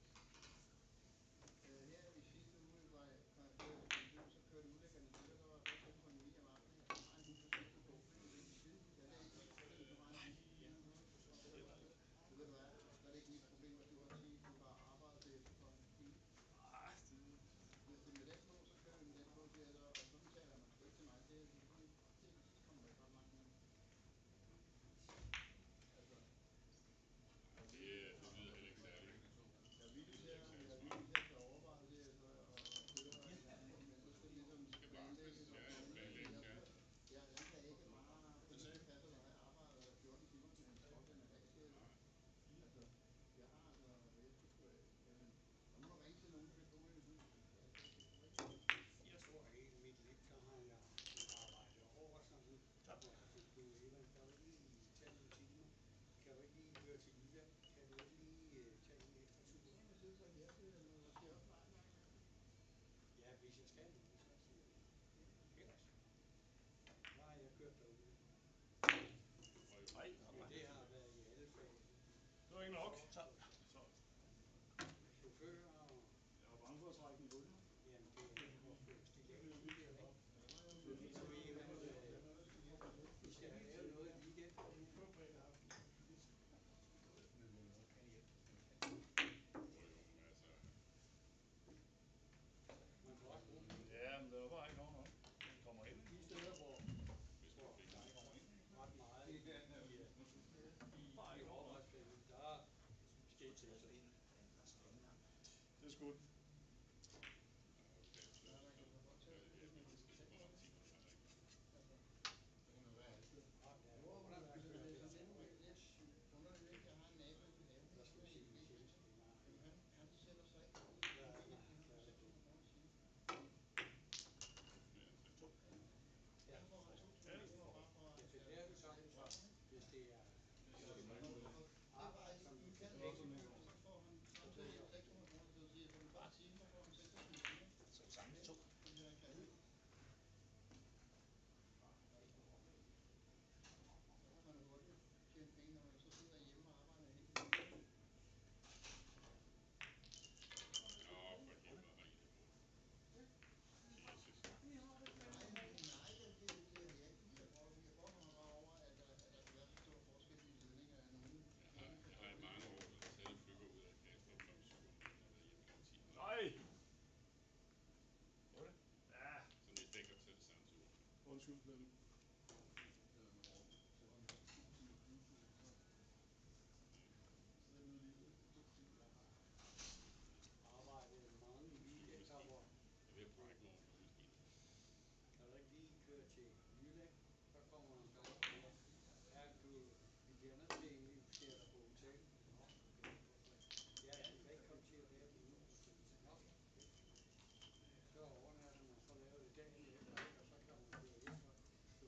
her i sidste uge var jeg kørt i byen, så kørte ulæggerne til, og så var jeg først hjemme klokken 9 om aftenen. Så var en hund, der svigtede på åbningen midt i siden. Jeg lagde ikke noget på det, så var en hund. Så ved du hvad, så er det ikke mit problem, at du har arbejdet til efter klokken 4. Nej, Hvis det er med den på, så kører vi med den på, siger jeg så, og sådan taler man sgu ikke til mig. Det kommer der ikke ret langt med. Altså, Nej, det lyder heller ikke særligt. jeg er villig til at tage overvejet det, altså, og køre der en gang, men så skal det ligesom Skal planlægges varsles, og ja, planlægges, ja. jeg kan ikke bare, fordi det passer, når jeg arbejder 14 timer med en stok en dag, siger jeg. Nej. Altså, jeg har altså, jeg skulle sgu, jamen, så må du ringe til nogen, der kan bo i mit hus. Det går ikke. Jeg tror hele mit liv, der har jeg arbejdet over sådan, hvor jeg fik du Evan, kan du ikke lige tage nogle timer? Kan du ikke lige køre til Jylland? Kan du ikke lige tage en ekstra tur? Så må vi sidde så her til, eller skal jeg også lege mig en gang? Ja, hvis jeg skal noget, så siger jeg. Ellers, der har jeg kørt derude. nej, Men det har været i alle fag. det var ikke nok. Så. Chauffør og Jeg var bange for at trække den i hullet. jamen det er at få stillads ud der, ikke? Så Fordi du ved, vi skal have lavet noget i weekenden. Jo, jo, men altså, Man kan også bruge den. Ja, men der var bare ikke nogen nok. Den kommer ind. De steder, hvor hvis man fik der ikke er ret meget i arbejdsperioden, der skal ikke tage sig. Det er skudt. okay, så er det ved at blive lidt skidt, hvor mange timer du har der ikke været. Så kan man være altid. Ah, der er Jo, nogen, men der altså, kører det er lidt sådan over. lidt underligt, ikke? Jeg har en nabo ude i haven, Der skal vi se en tjenestemand. jamen han sætter sig ikke ud Der er i bilen, snart han får færdig. 600 kroner i timen. Ja, altså, Ja, Så får han 2.000 kroner bare for ja, det er jo sådan, så hvis det er arbejde, som du kan ikke så får han samtidig 600 kroner, så siger jeg, for en kvart time, så får han 26 kroner. Så sammen to. Fordi han kan det. Så kan man jo hurtigt tjene penge, når man så sidder hjemme og arbejder hele tiden. ja, for helvede har I det på. Jesus. Nej, jeg brokker mig bare over, at der kan være så stor forskel i ledninger af nogen. Jeg har i mange år taget en flyver ud af Kastrup klokken 7 om morgenen og været hjemme klokken 10. Nej. Var det? Ja. Så næste dag kan du tage det samme tur. Undskyld, Pelle. Eller med Morten. Så var han 1000 i flyvetur, så er det livet efter 2 timer. arbejdet mange weekender, hvor Jeg er ved at brække mig over flyvemaskinen. kan du ikke lige køre til Jylland, så kommer man derover. Ja, vi bliver nødt til at invitere dig på hotel. Nå, okay, hvorfor? Ja, du kan ikke komme til at være på huset. Nå, okay. Så overnatter man, så laver det dagen efter, og så kan man køre hjem.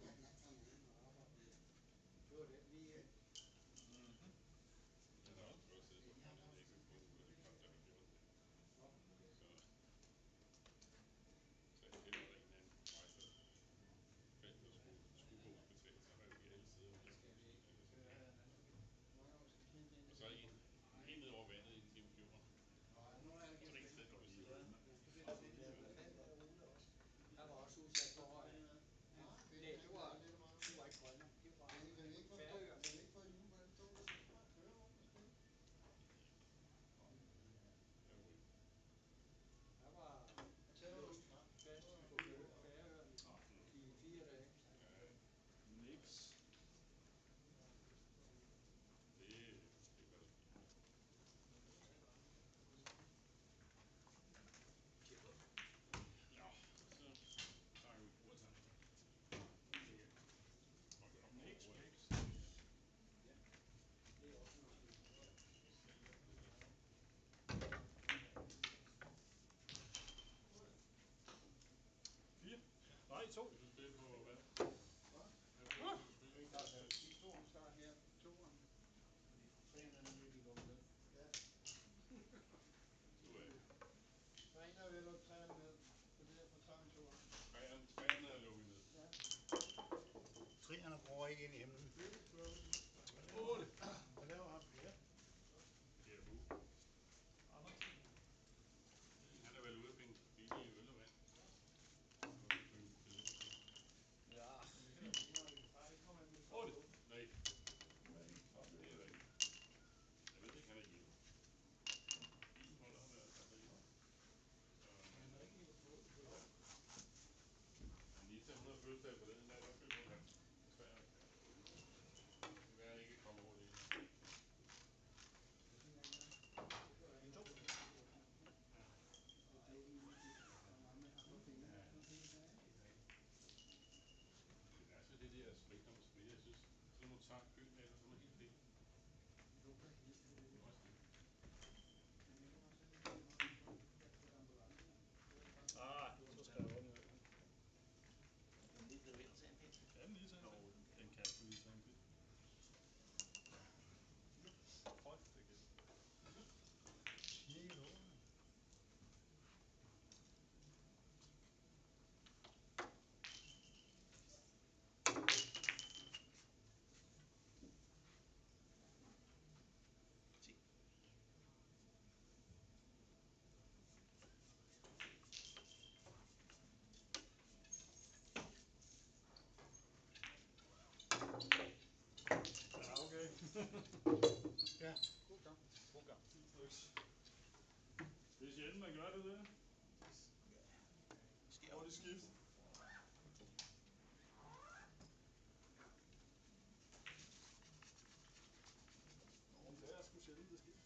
2. Vil du spille på hvad? Hvad? Hvad vil du spille? Altså, de to han starter her på toeren, fordi treerne er nemlig de lukker ned. Ja. Du er Der er en, der vil lukke træerne ned, så derfor tager vi toeren. træerne er lukket ned. Ja. Treerne går ikke ind i himlen. 8. Hvad laver han flere? Det er bu. Andersen. Han er vel ude at finde billige øl og vand. Og så købe billetter til. Ja. 8. Nej, Det det er rigtigt. Jeg ved ikke, han er hjemme. Holder han altså hjemme. Anita, hun har fødselsdag forleden dag, der fyldte hun 73. Det kan være, ikke kommer over det. Det er altså det der sprit om sprit, jeg synes. Sådan nogle tak kødbaner, som er helt fint. Det er også det. Så skal jeg ordne. Den lige serveret til en pind. Ja, den lige så. Den kan jeg lige tage en bid. Hold det igen. Helt over. Ja, okay. Ja, god gang. God gang. Det er sjældent, man gør det der. Hurtigt skift. Nå, men det er sgu sjældent, det sker.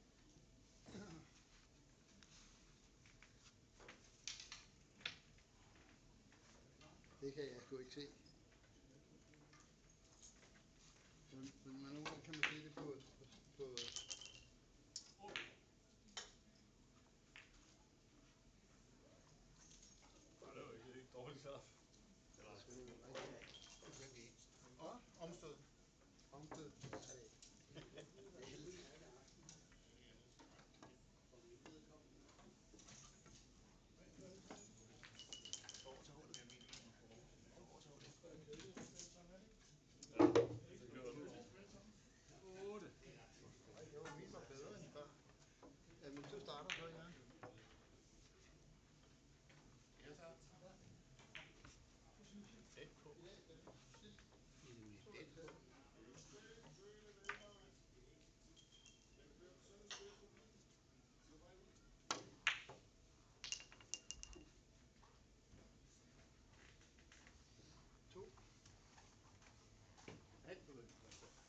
Det kan jeg sgu ikke se. Men nogle gange kan man se det på Nej, det var ikke dårligt klart. Omstød. omstød. Ja, det kører du. 8. Ej, det var min var bedre end før. Jamen, så starter så, ja. Jeg tager. Tæt på. Tæt på. To. Alt på venstre.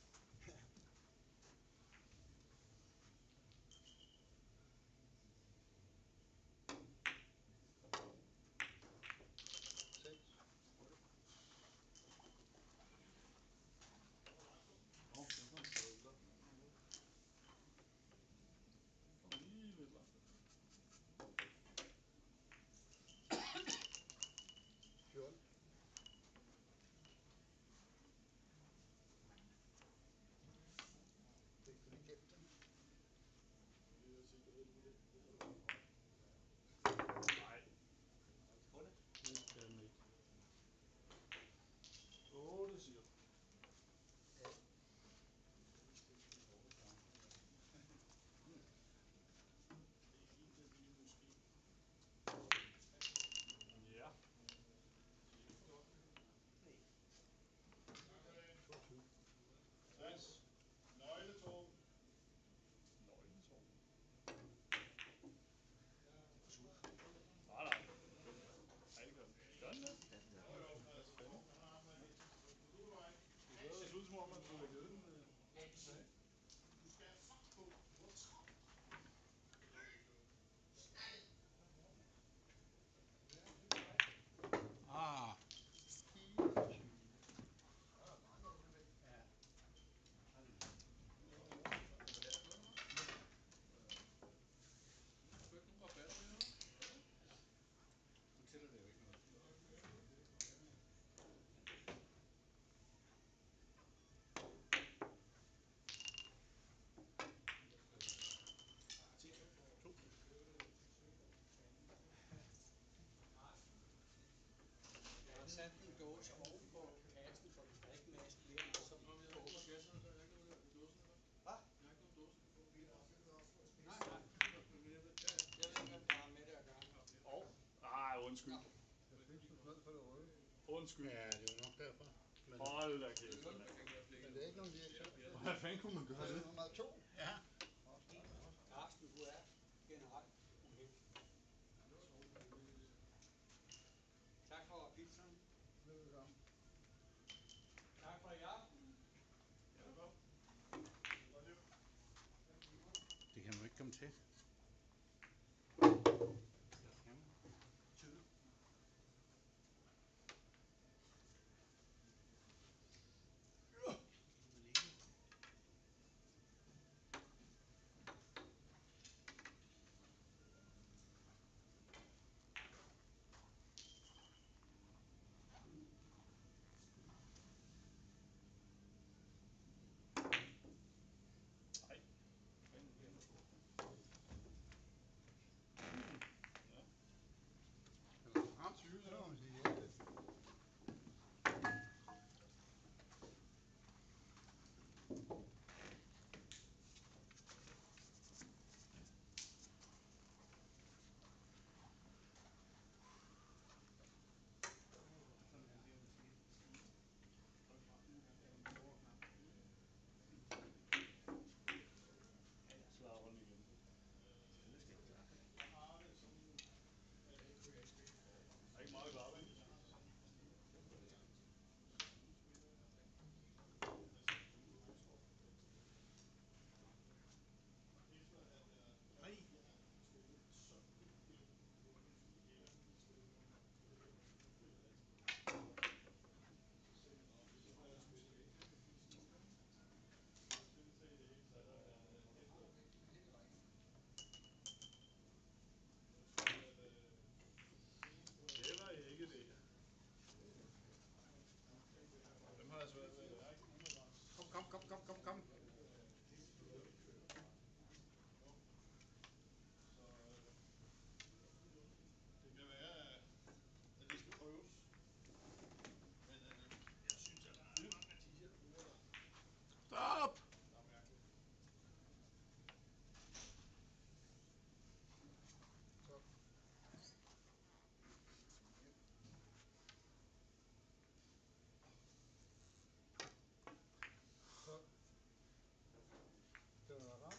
Seks. Nå, det var en bøller. Kom lige lidt langt. 14. Fik du lige gemt den? Nej. På det. Det skal den ikke. 8 siger du. Ja. 22. 60. Nøgletorv. Nøgletorv. Undskyld. Ja, det er jo nok derfor. Men, Hold da kæft. Men det er ikke nogen direktør. Hvad fanden kunne man gøre Det det? er nummer 2. ja. Carsten, du er generelt uheldig. Tak for pizzaen. Velbekomme. Tak for i aften. Velkommen. Godt hjem. Det kan du ikke komme til. Nej. Fanden bliver for stor. Ramt, 20, så må man sige. Slapper den igen. Jeg har det sådan, at der er ikke meget klart, ikke? Nej. Heller ikke det. Dem har jeg svært ved at lære, ikke? Kom. Så det kan være, at det skal prøves. Men jeg synes, at der er mange af de her bruger, Stop! der er mærkelige. Det var rart.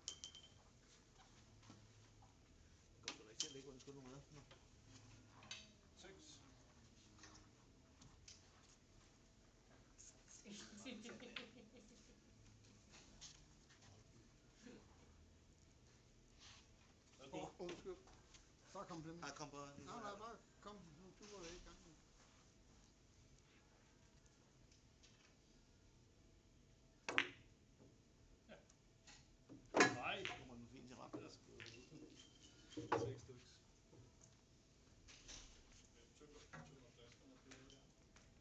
Går du ikke til at lægge under skylden med? 6. Undskyld. Bare kom til mig. Nej, kom på. Nej, bare kom. Nu duer det i gang. Nej. Nu må den fint til ret. Der skal 6 stykker. Hvem tømmer flaskerne og piller i der?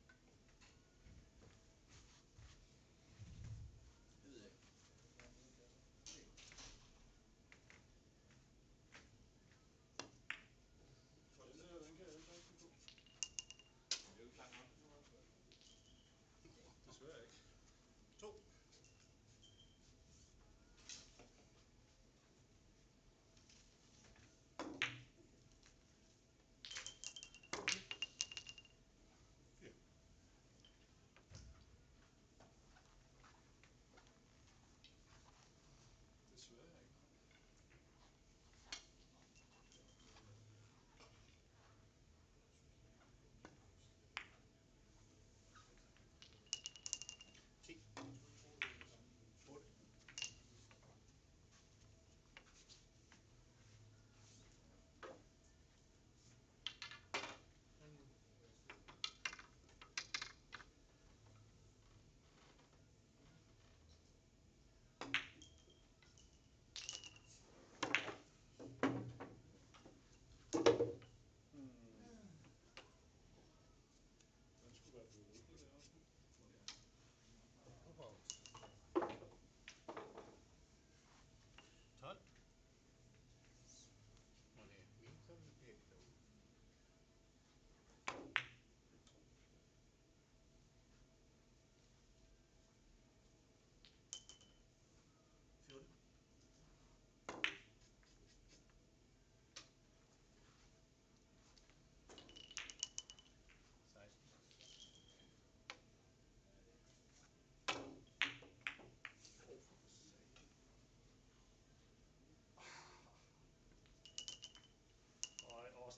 Det ved jeg ikke. Der er nede i kassen. Tror du, den kan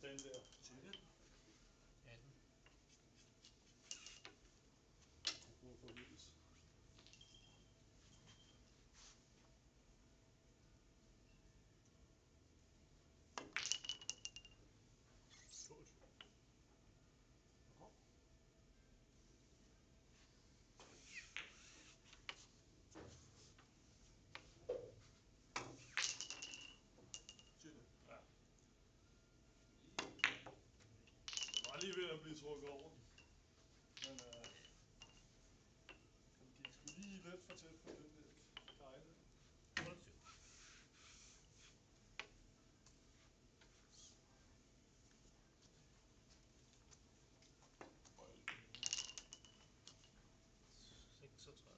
den der. 20. 18. Hvor forvirres. Ja. Det var lige ved at blive trukket over den. Men den gik sgu lige lidt for tæt på den der kejle. 28. Hold. 36.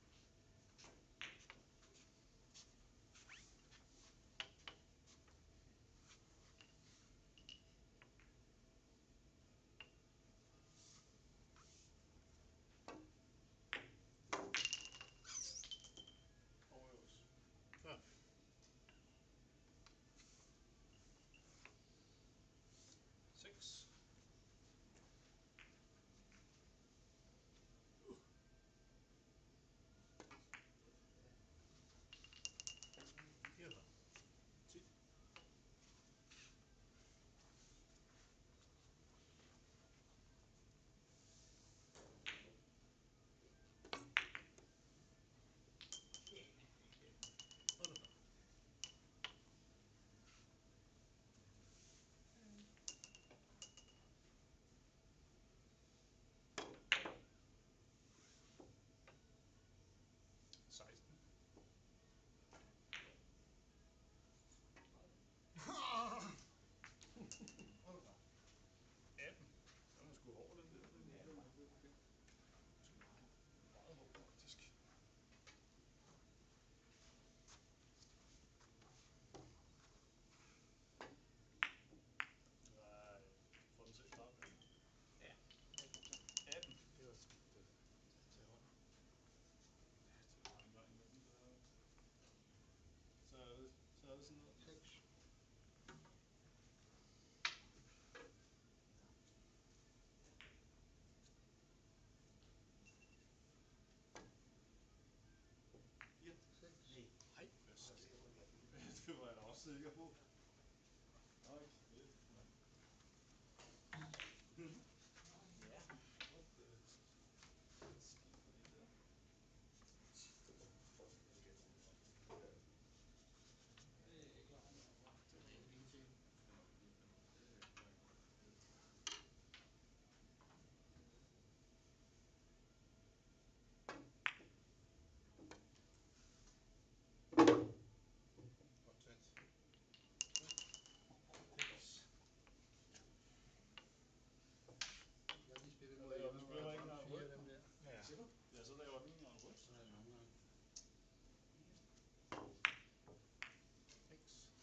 Overøvs. 40. 6. 44. 10. 48. 16. 18. Den er sgu hård, den der. Ja, det var meget god. Meget hård, faktisk. Nej, får den til at starte med. Ja. 18. Det var til hånd. Ja, det var en gang imellem. Så er det sådan noget. 6. 4. 6. Nej. Hej, hvad sker der? Det var jeg da også sikker på. Nej, kæft, mand. Ja. Skidt for det der. Den er ikke lige til. Opsat. 6. Jeg har lige spillet Jeg mod laver- en, vi og spiller jeg ikke har engang ramt 4 rødt. af dem der. Ja. Siger du? Ja, så laver den ikke engang rødt. Så er det nogle gange. 6.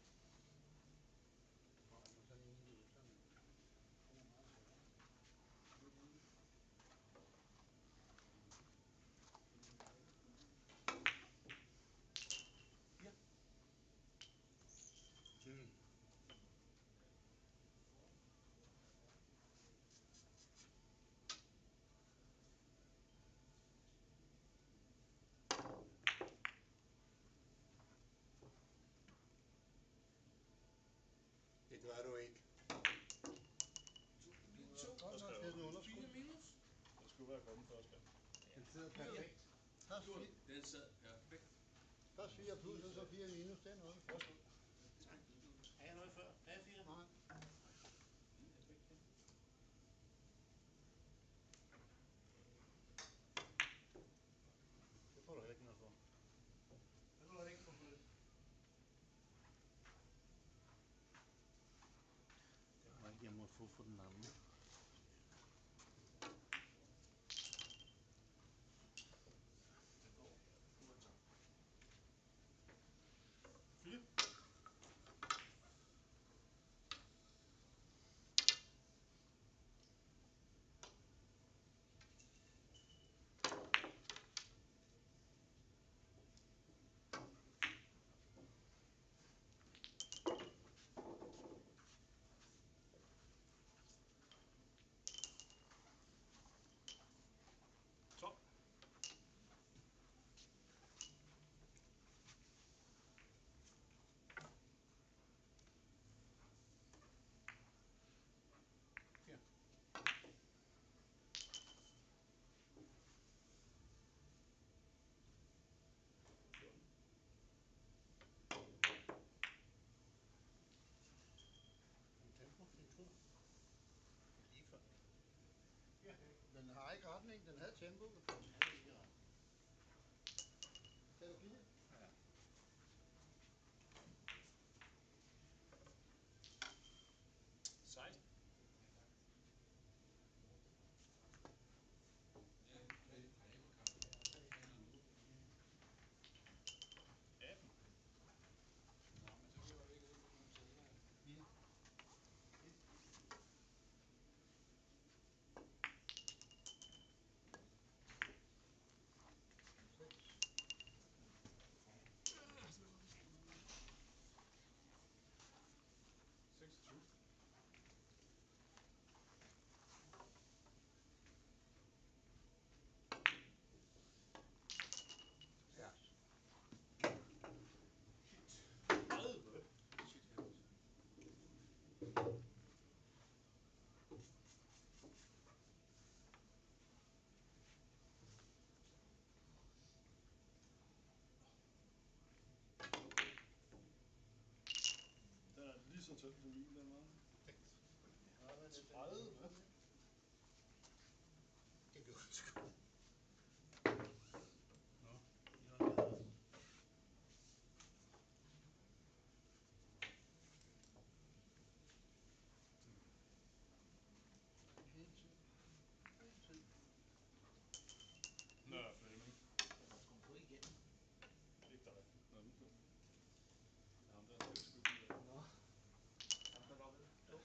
Og sådan en ud, sådan. Den er meget svær. Det er den. Det gør du ikke. Du har godt nok hævet underskud. 4 minus. Den skulle være kommet først, ja. Den sidder perfekt. Først 4, Den sad perfekt. først 4 plus, og så 4 minus. Det er noget. Værsgo. Er jeg noget før? Er jeg 4? Nej. Det får du heller ikke noget for. Det får du ikke for det. Det var ikke, jeg må få for den anden. Den går. Nu er den tabt. 4. den havde tempo. Ja, det er ikke ret. Sagde du 4? Ja. Den er lige så tynd som min, den var. 30. Det gjorde den sgu. Nå, I har lavet. En tid. En tid. Nå, Flemming. Kom du igennem? Ikke dig. Nå, nu kom. Ham der skal sgu ikke ud af. Nå. Ham der lokkede. Ja.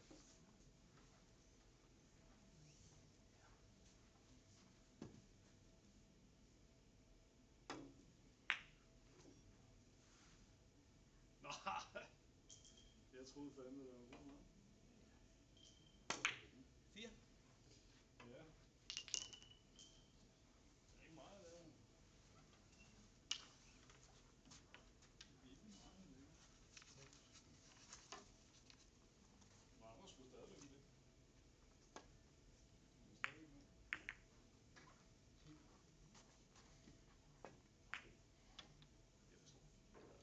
Nej. Jeg troede fandme, det var god mand. 4. Ja. Det er ikke meget at lave. Det er ikke meget at lave. Mangler sgu stadigvæk lidt. Men stadigvæk med. Ja, der står 4 der.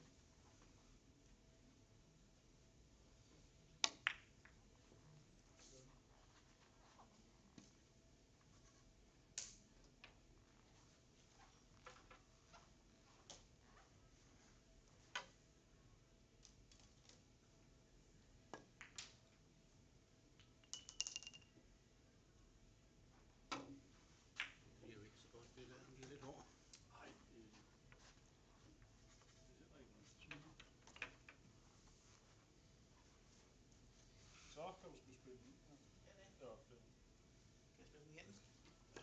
Det er jo ikke så godt det der, han giver lidt hård. Nej, det er heller ikke noget. Så kan du sgu spille den ud her. Ja, det. Ja, Flemming. Kan jeg spille den igen? Ja,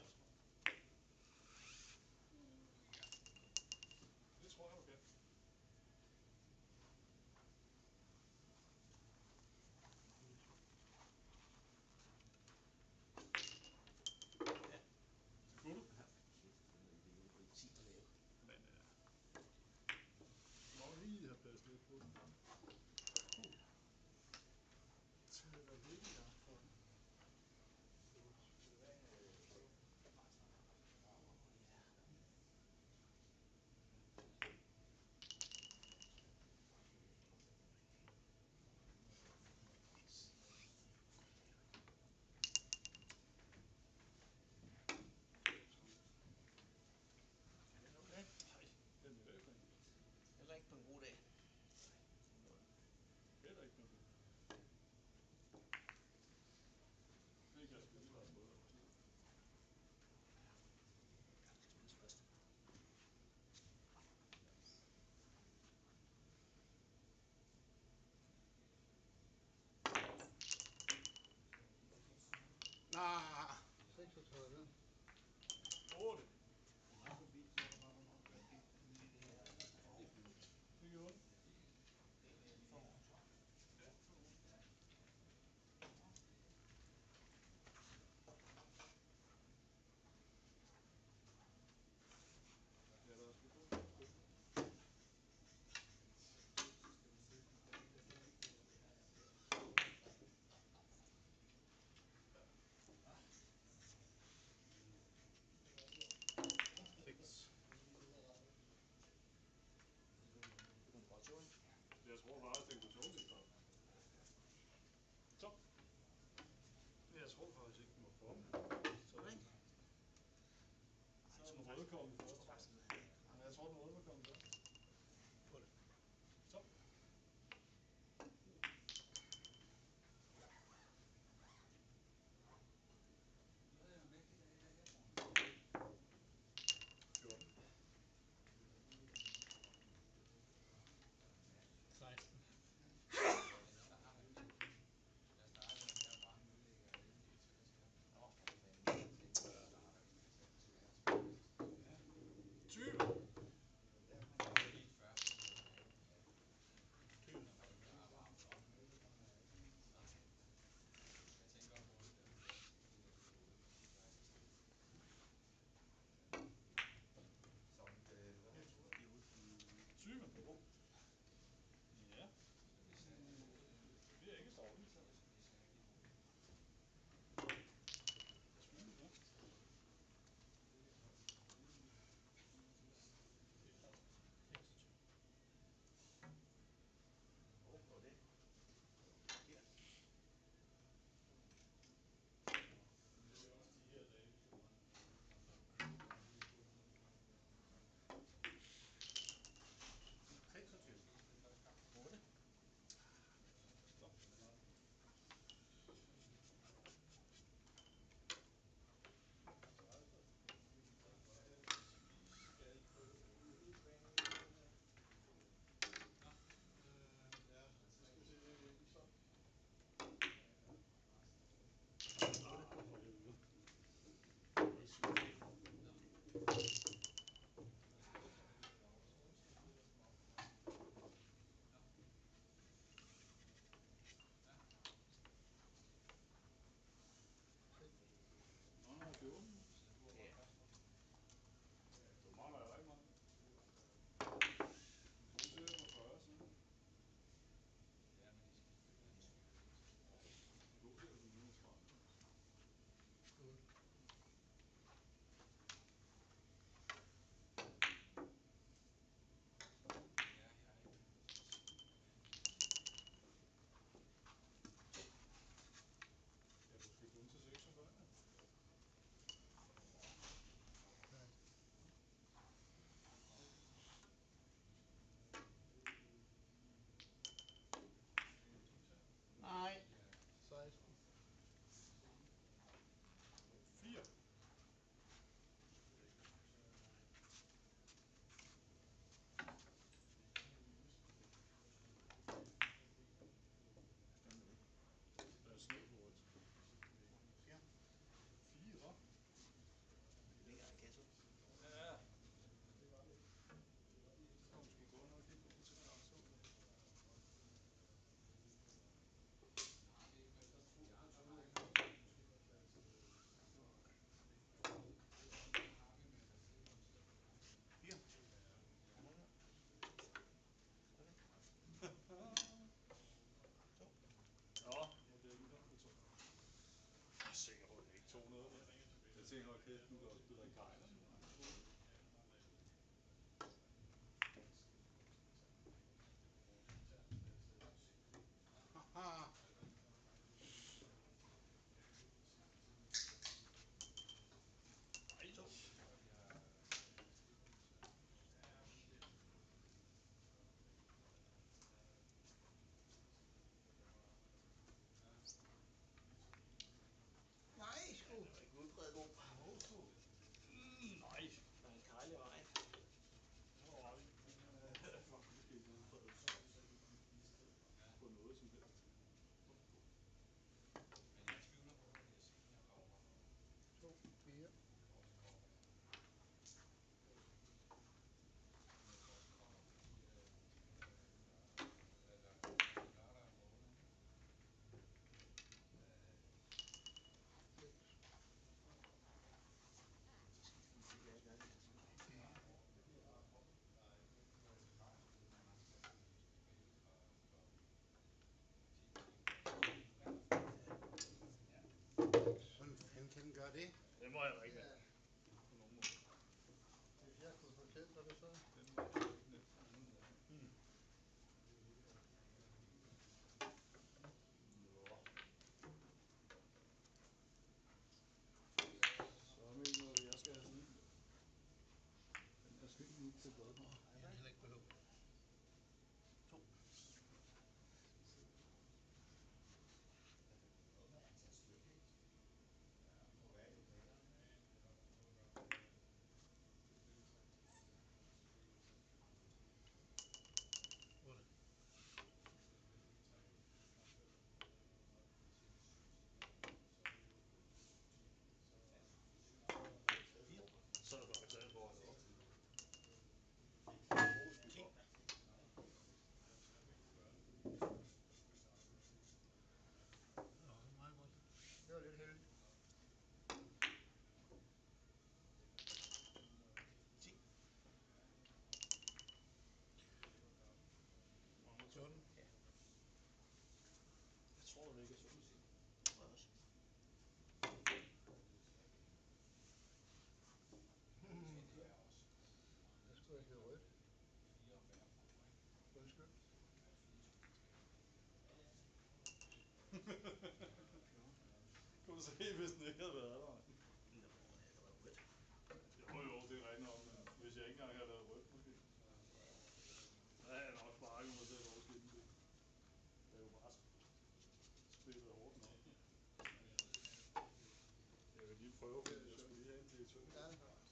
det tror jeg, du kan. Det kunne du. Ja, kæft, det er jo ikke 10 at lave. Men må lige have passet lidt på den. Taget dig lidt i gang for. Er den okay? Nej, den er i hvert fald ikke. Heller ikke på en god dag. Heller ikke noget. Det kan jeg sgu lige være både over. Ganske vist. Ah, 36. 8. Den var forbi, så var der nok rigtig lige det her. Det gjorde den. Det er lige for oven, så. Ja, for oven. Ja, der er sgu god. kommet før, tror jeg. Men jeg tror, den røde var kommet før. Få det. Stop. Ja. Det er ikke dårligt. 20, ja. Nå, nummer 14. Du mangler heller ikke meget. Du er på 40 siden. Du er på 39. Ja, du skal kun til 46. Nej. 16. 4. Der er sne på rødt. 4. 4. Ligger i kassen. Ja. Så skal man sgu gå nok helt ud til grænsen. Nå, modellen der på 2. Jeg er sikker på, at det ikke 200. Jeg tænker, okay, du kan også byde dig kejler. Haha. Nej, 2. Nej, sgu. Det var ikke udbredt god. Nej. Der er en kejle i vejen. Det var ret i. Men faktisk ikke udbredt på noget som helst. 2, 4. Hvordan fanden kan den gøre det? Det må jeg ikke være. På nogen måde. Hvis jeg kunne fortælle dig det så. Den var ikke net andet end. Nå. Så mener vi, jeg skal have sådan en der. Jeg heller ikke behøver. 2. Så er det bare taget på det op. 10. Det var også meget godt. Det var lidt heldigt. 10. 14. Jeg tror du ikke er 17. Det tror jeg også. Der skulle jeg hedde rødt. Undskyld. Kunne du se, hvis den ikke havde været der? Nå, der var rødt. Jo, det er rigtigt nok, men hvis jeg ikke engang havde været rødt, måske. Så havde jeg nok sparket mig selv over skidten. Det er jo bare spillet hårdt nok. Jeg vil lige prøve, fordi jeg skulle lige have en direktør. Ja.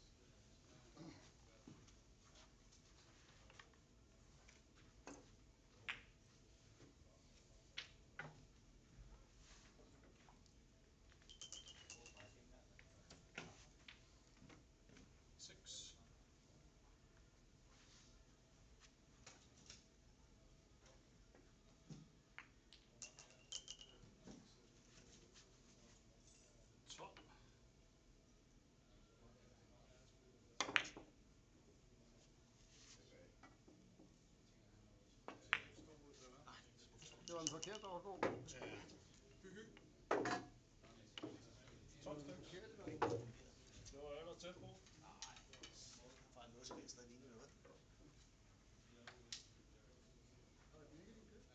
Det var den forkerte, der var god. Ja. 12 stykker. Forkerte, der var god. Det var ellers tæt på. Nej. Fra noget som helst, der lignede noget. Har du knækket din kød?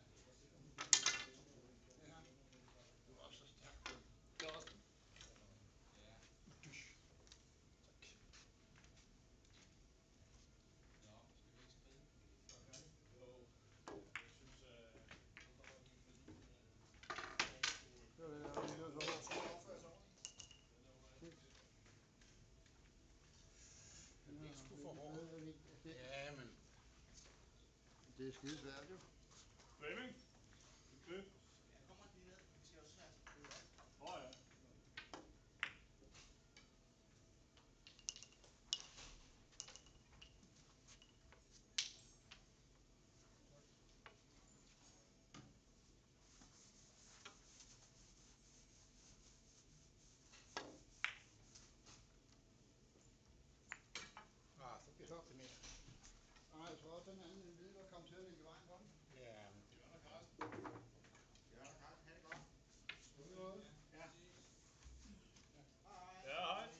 Du var så stærk. Det er også. Det var det, jeg lige lød så Det er sgu for hårdt. Ja, men Det er skide svært jo. Flemming. Det. jeg kommer lige ned. Vi skal også have det op. Åh ja. Så bliver det ikke mere. Nej, jeg tror også, den anden hvide var kommet til at ligge i vejen for den. Ja. Noget. Ja. Ja, hej.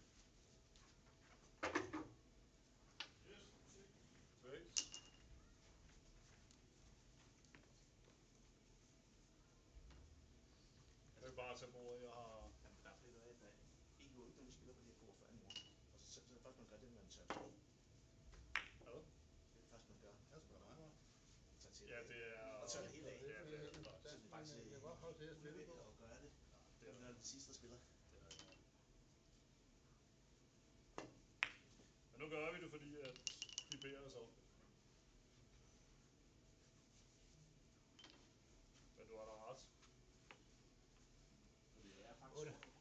Perfekt. Jeg vil bare tage på ordet, jeg har... Jamen, der er flere af, der ikke jo ikke, når vi spiller på det her bord før i morgen. Og så er det først, man gør det, når man tager til. Hvad? Det er det først, man gør. Det er sgu da meget godt. Tager til. Ja, det er... Og tager det hele af. Ja, det er det. Så det er faktisk Jeg kan godt holde til at spille på. unødvendigt at gøre det. Det er det sidste, der spiller. Men nu gør vi det, fordi at de beder os om det. Men du har da ret. Det er faktisk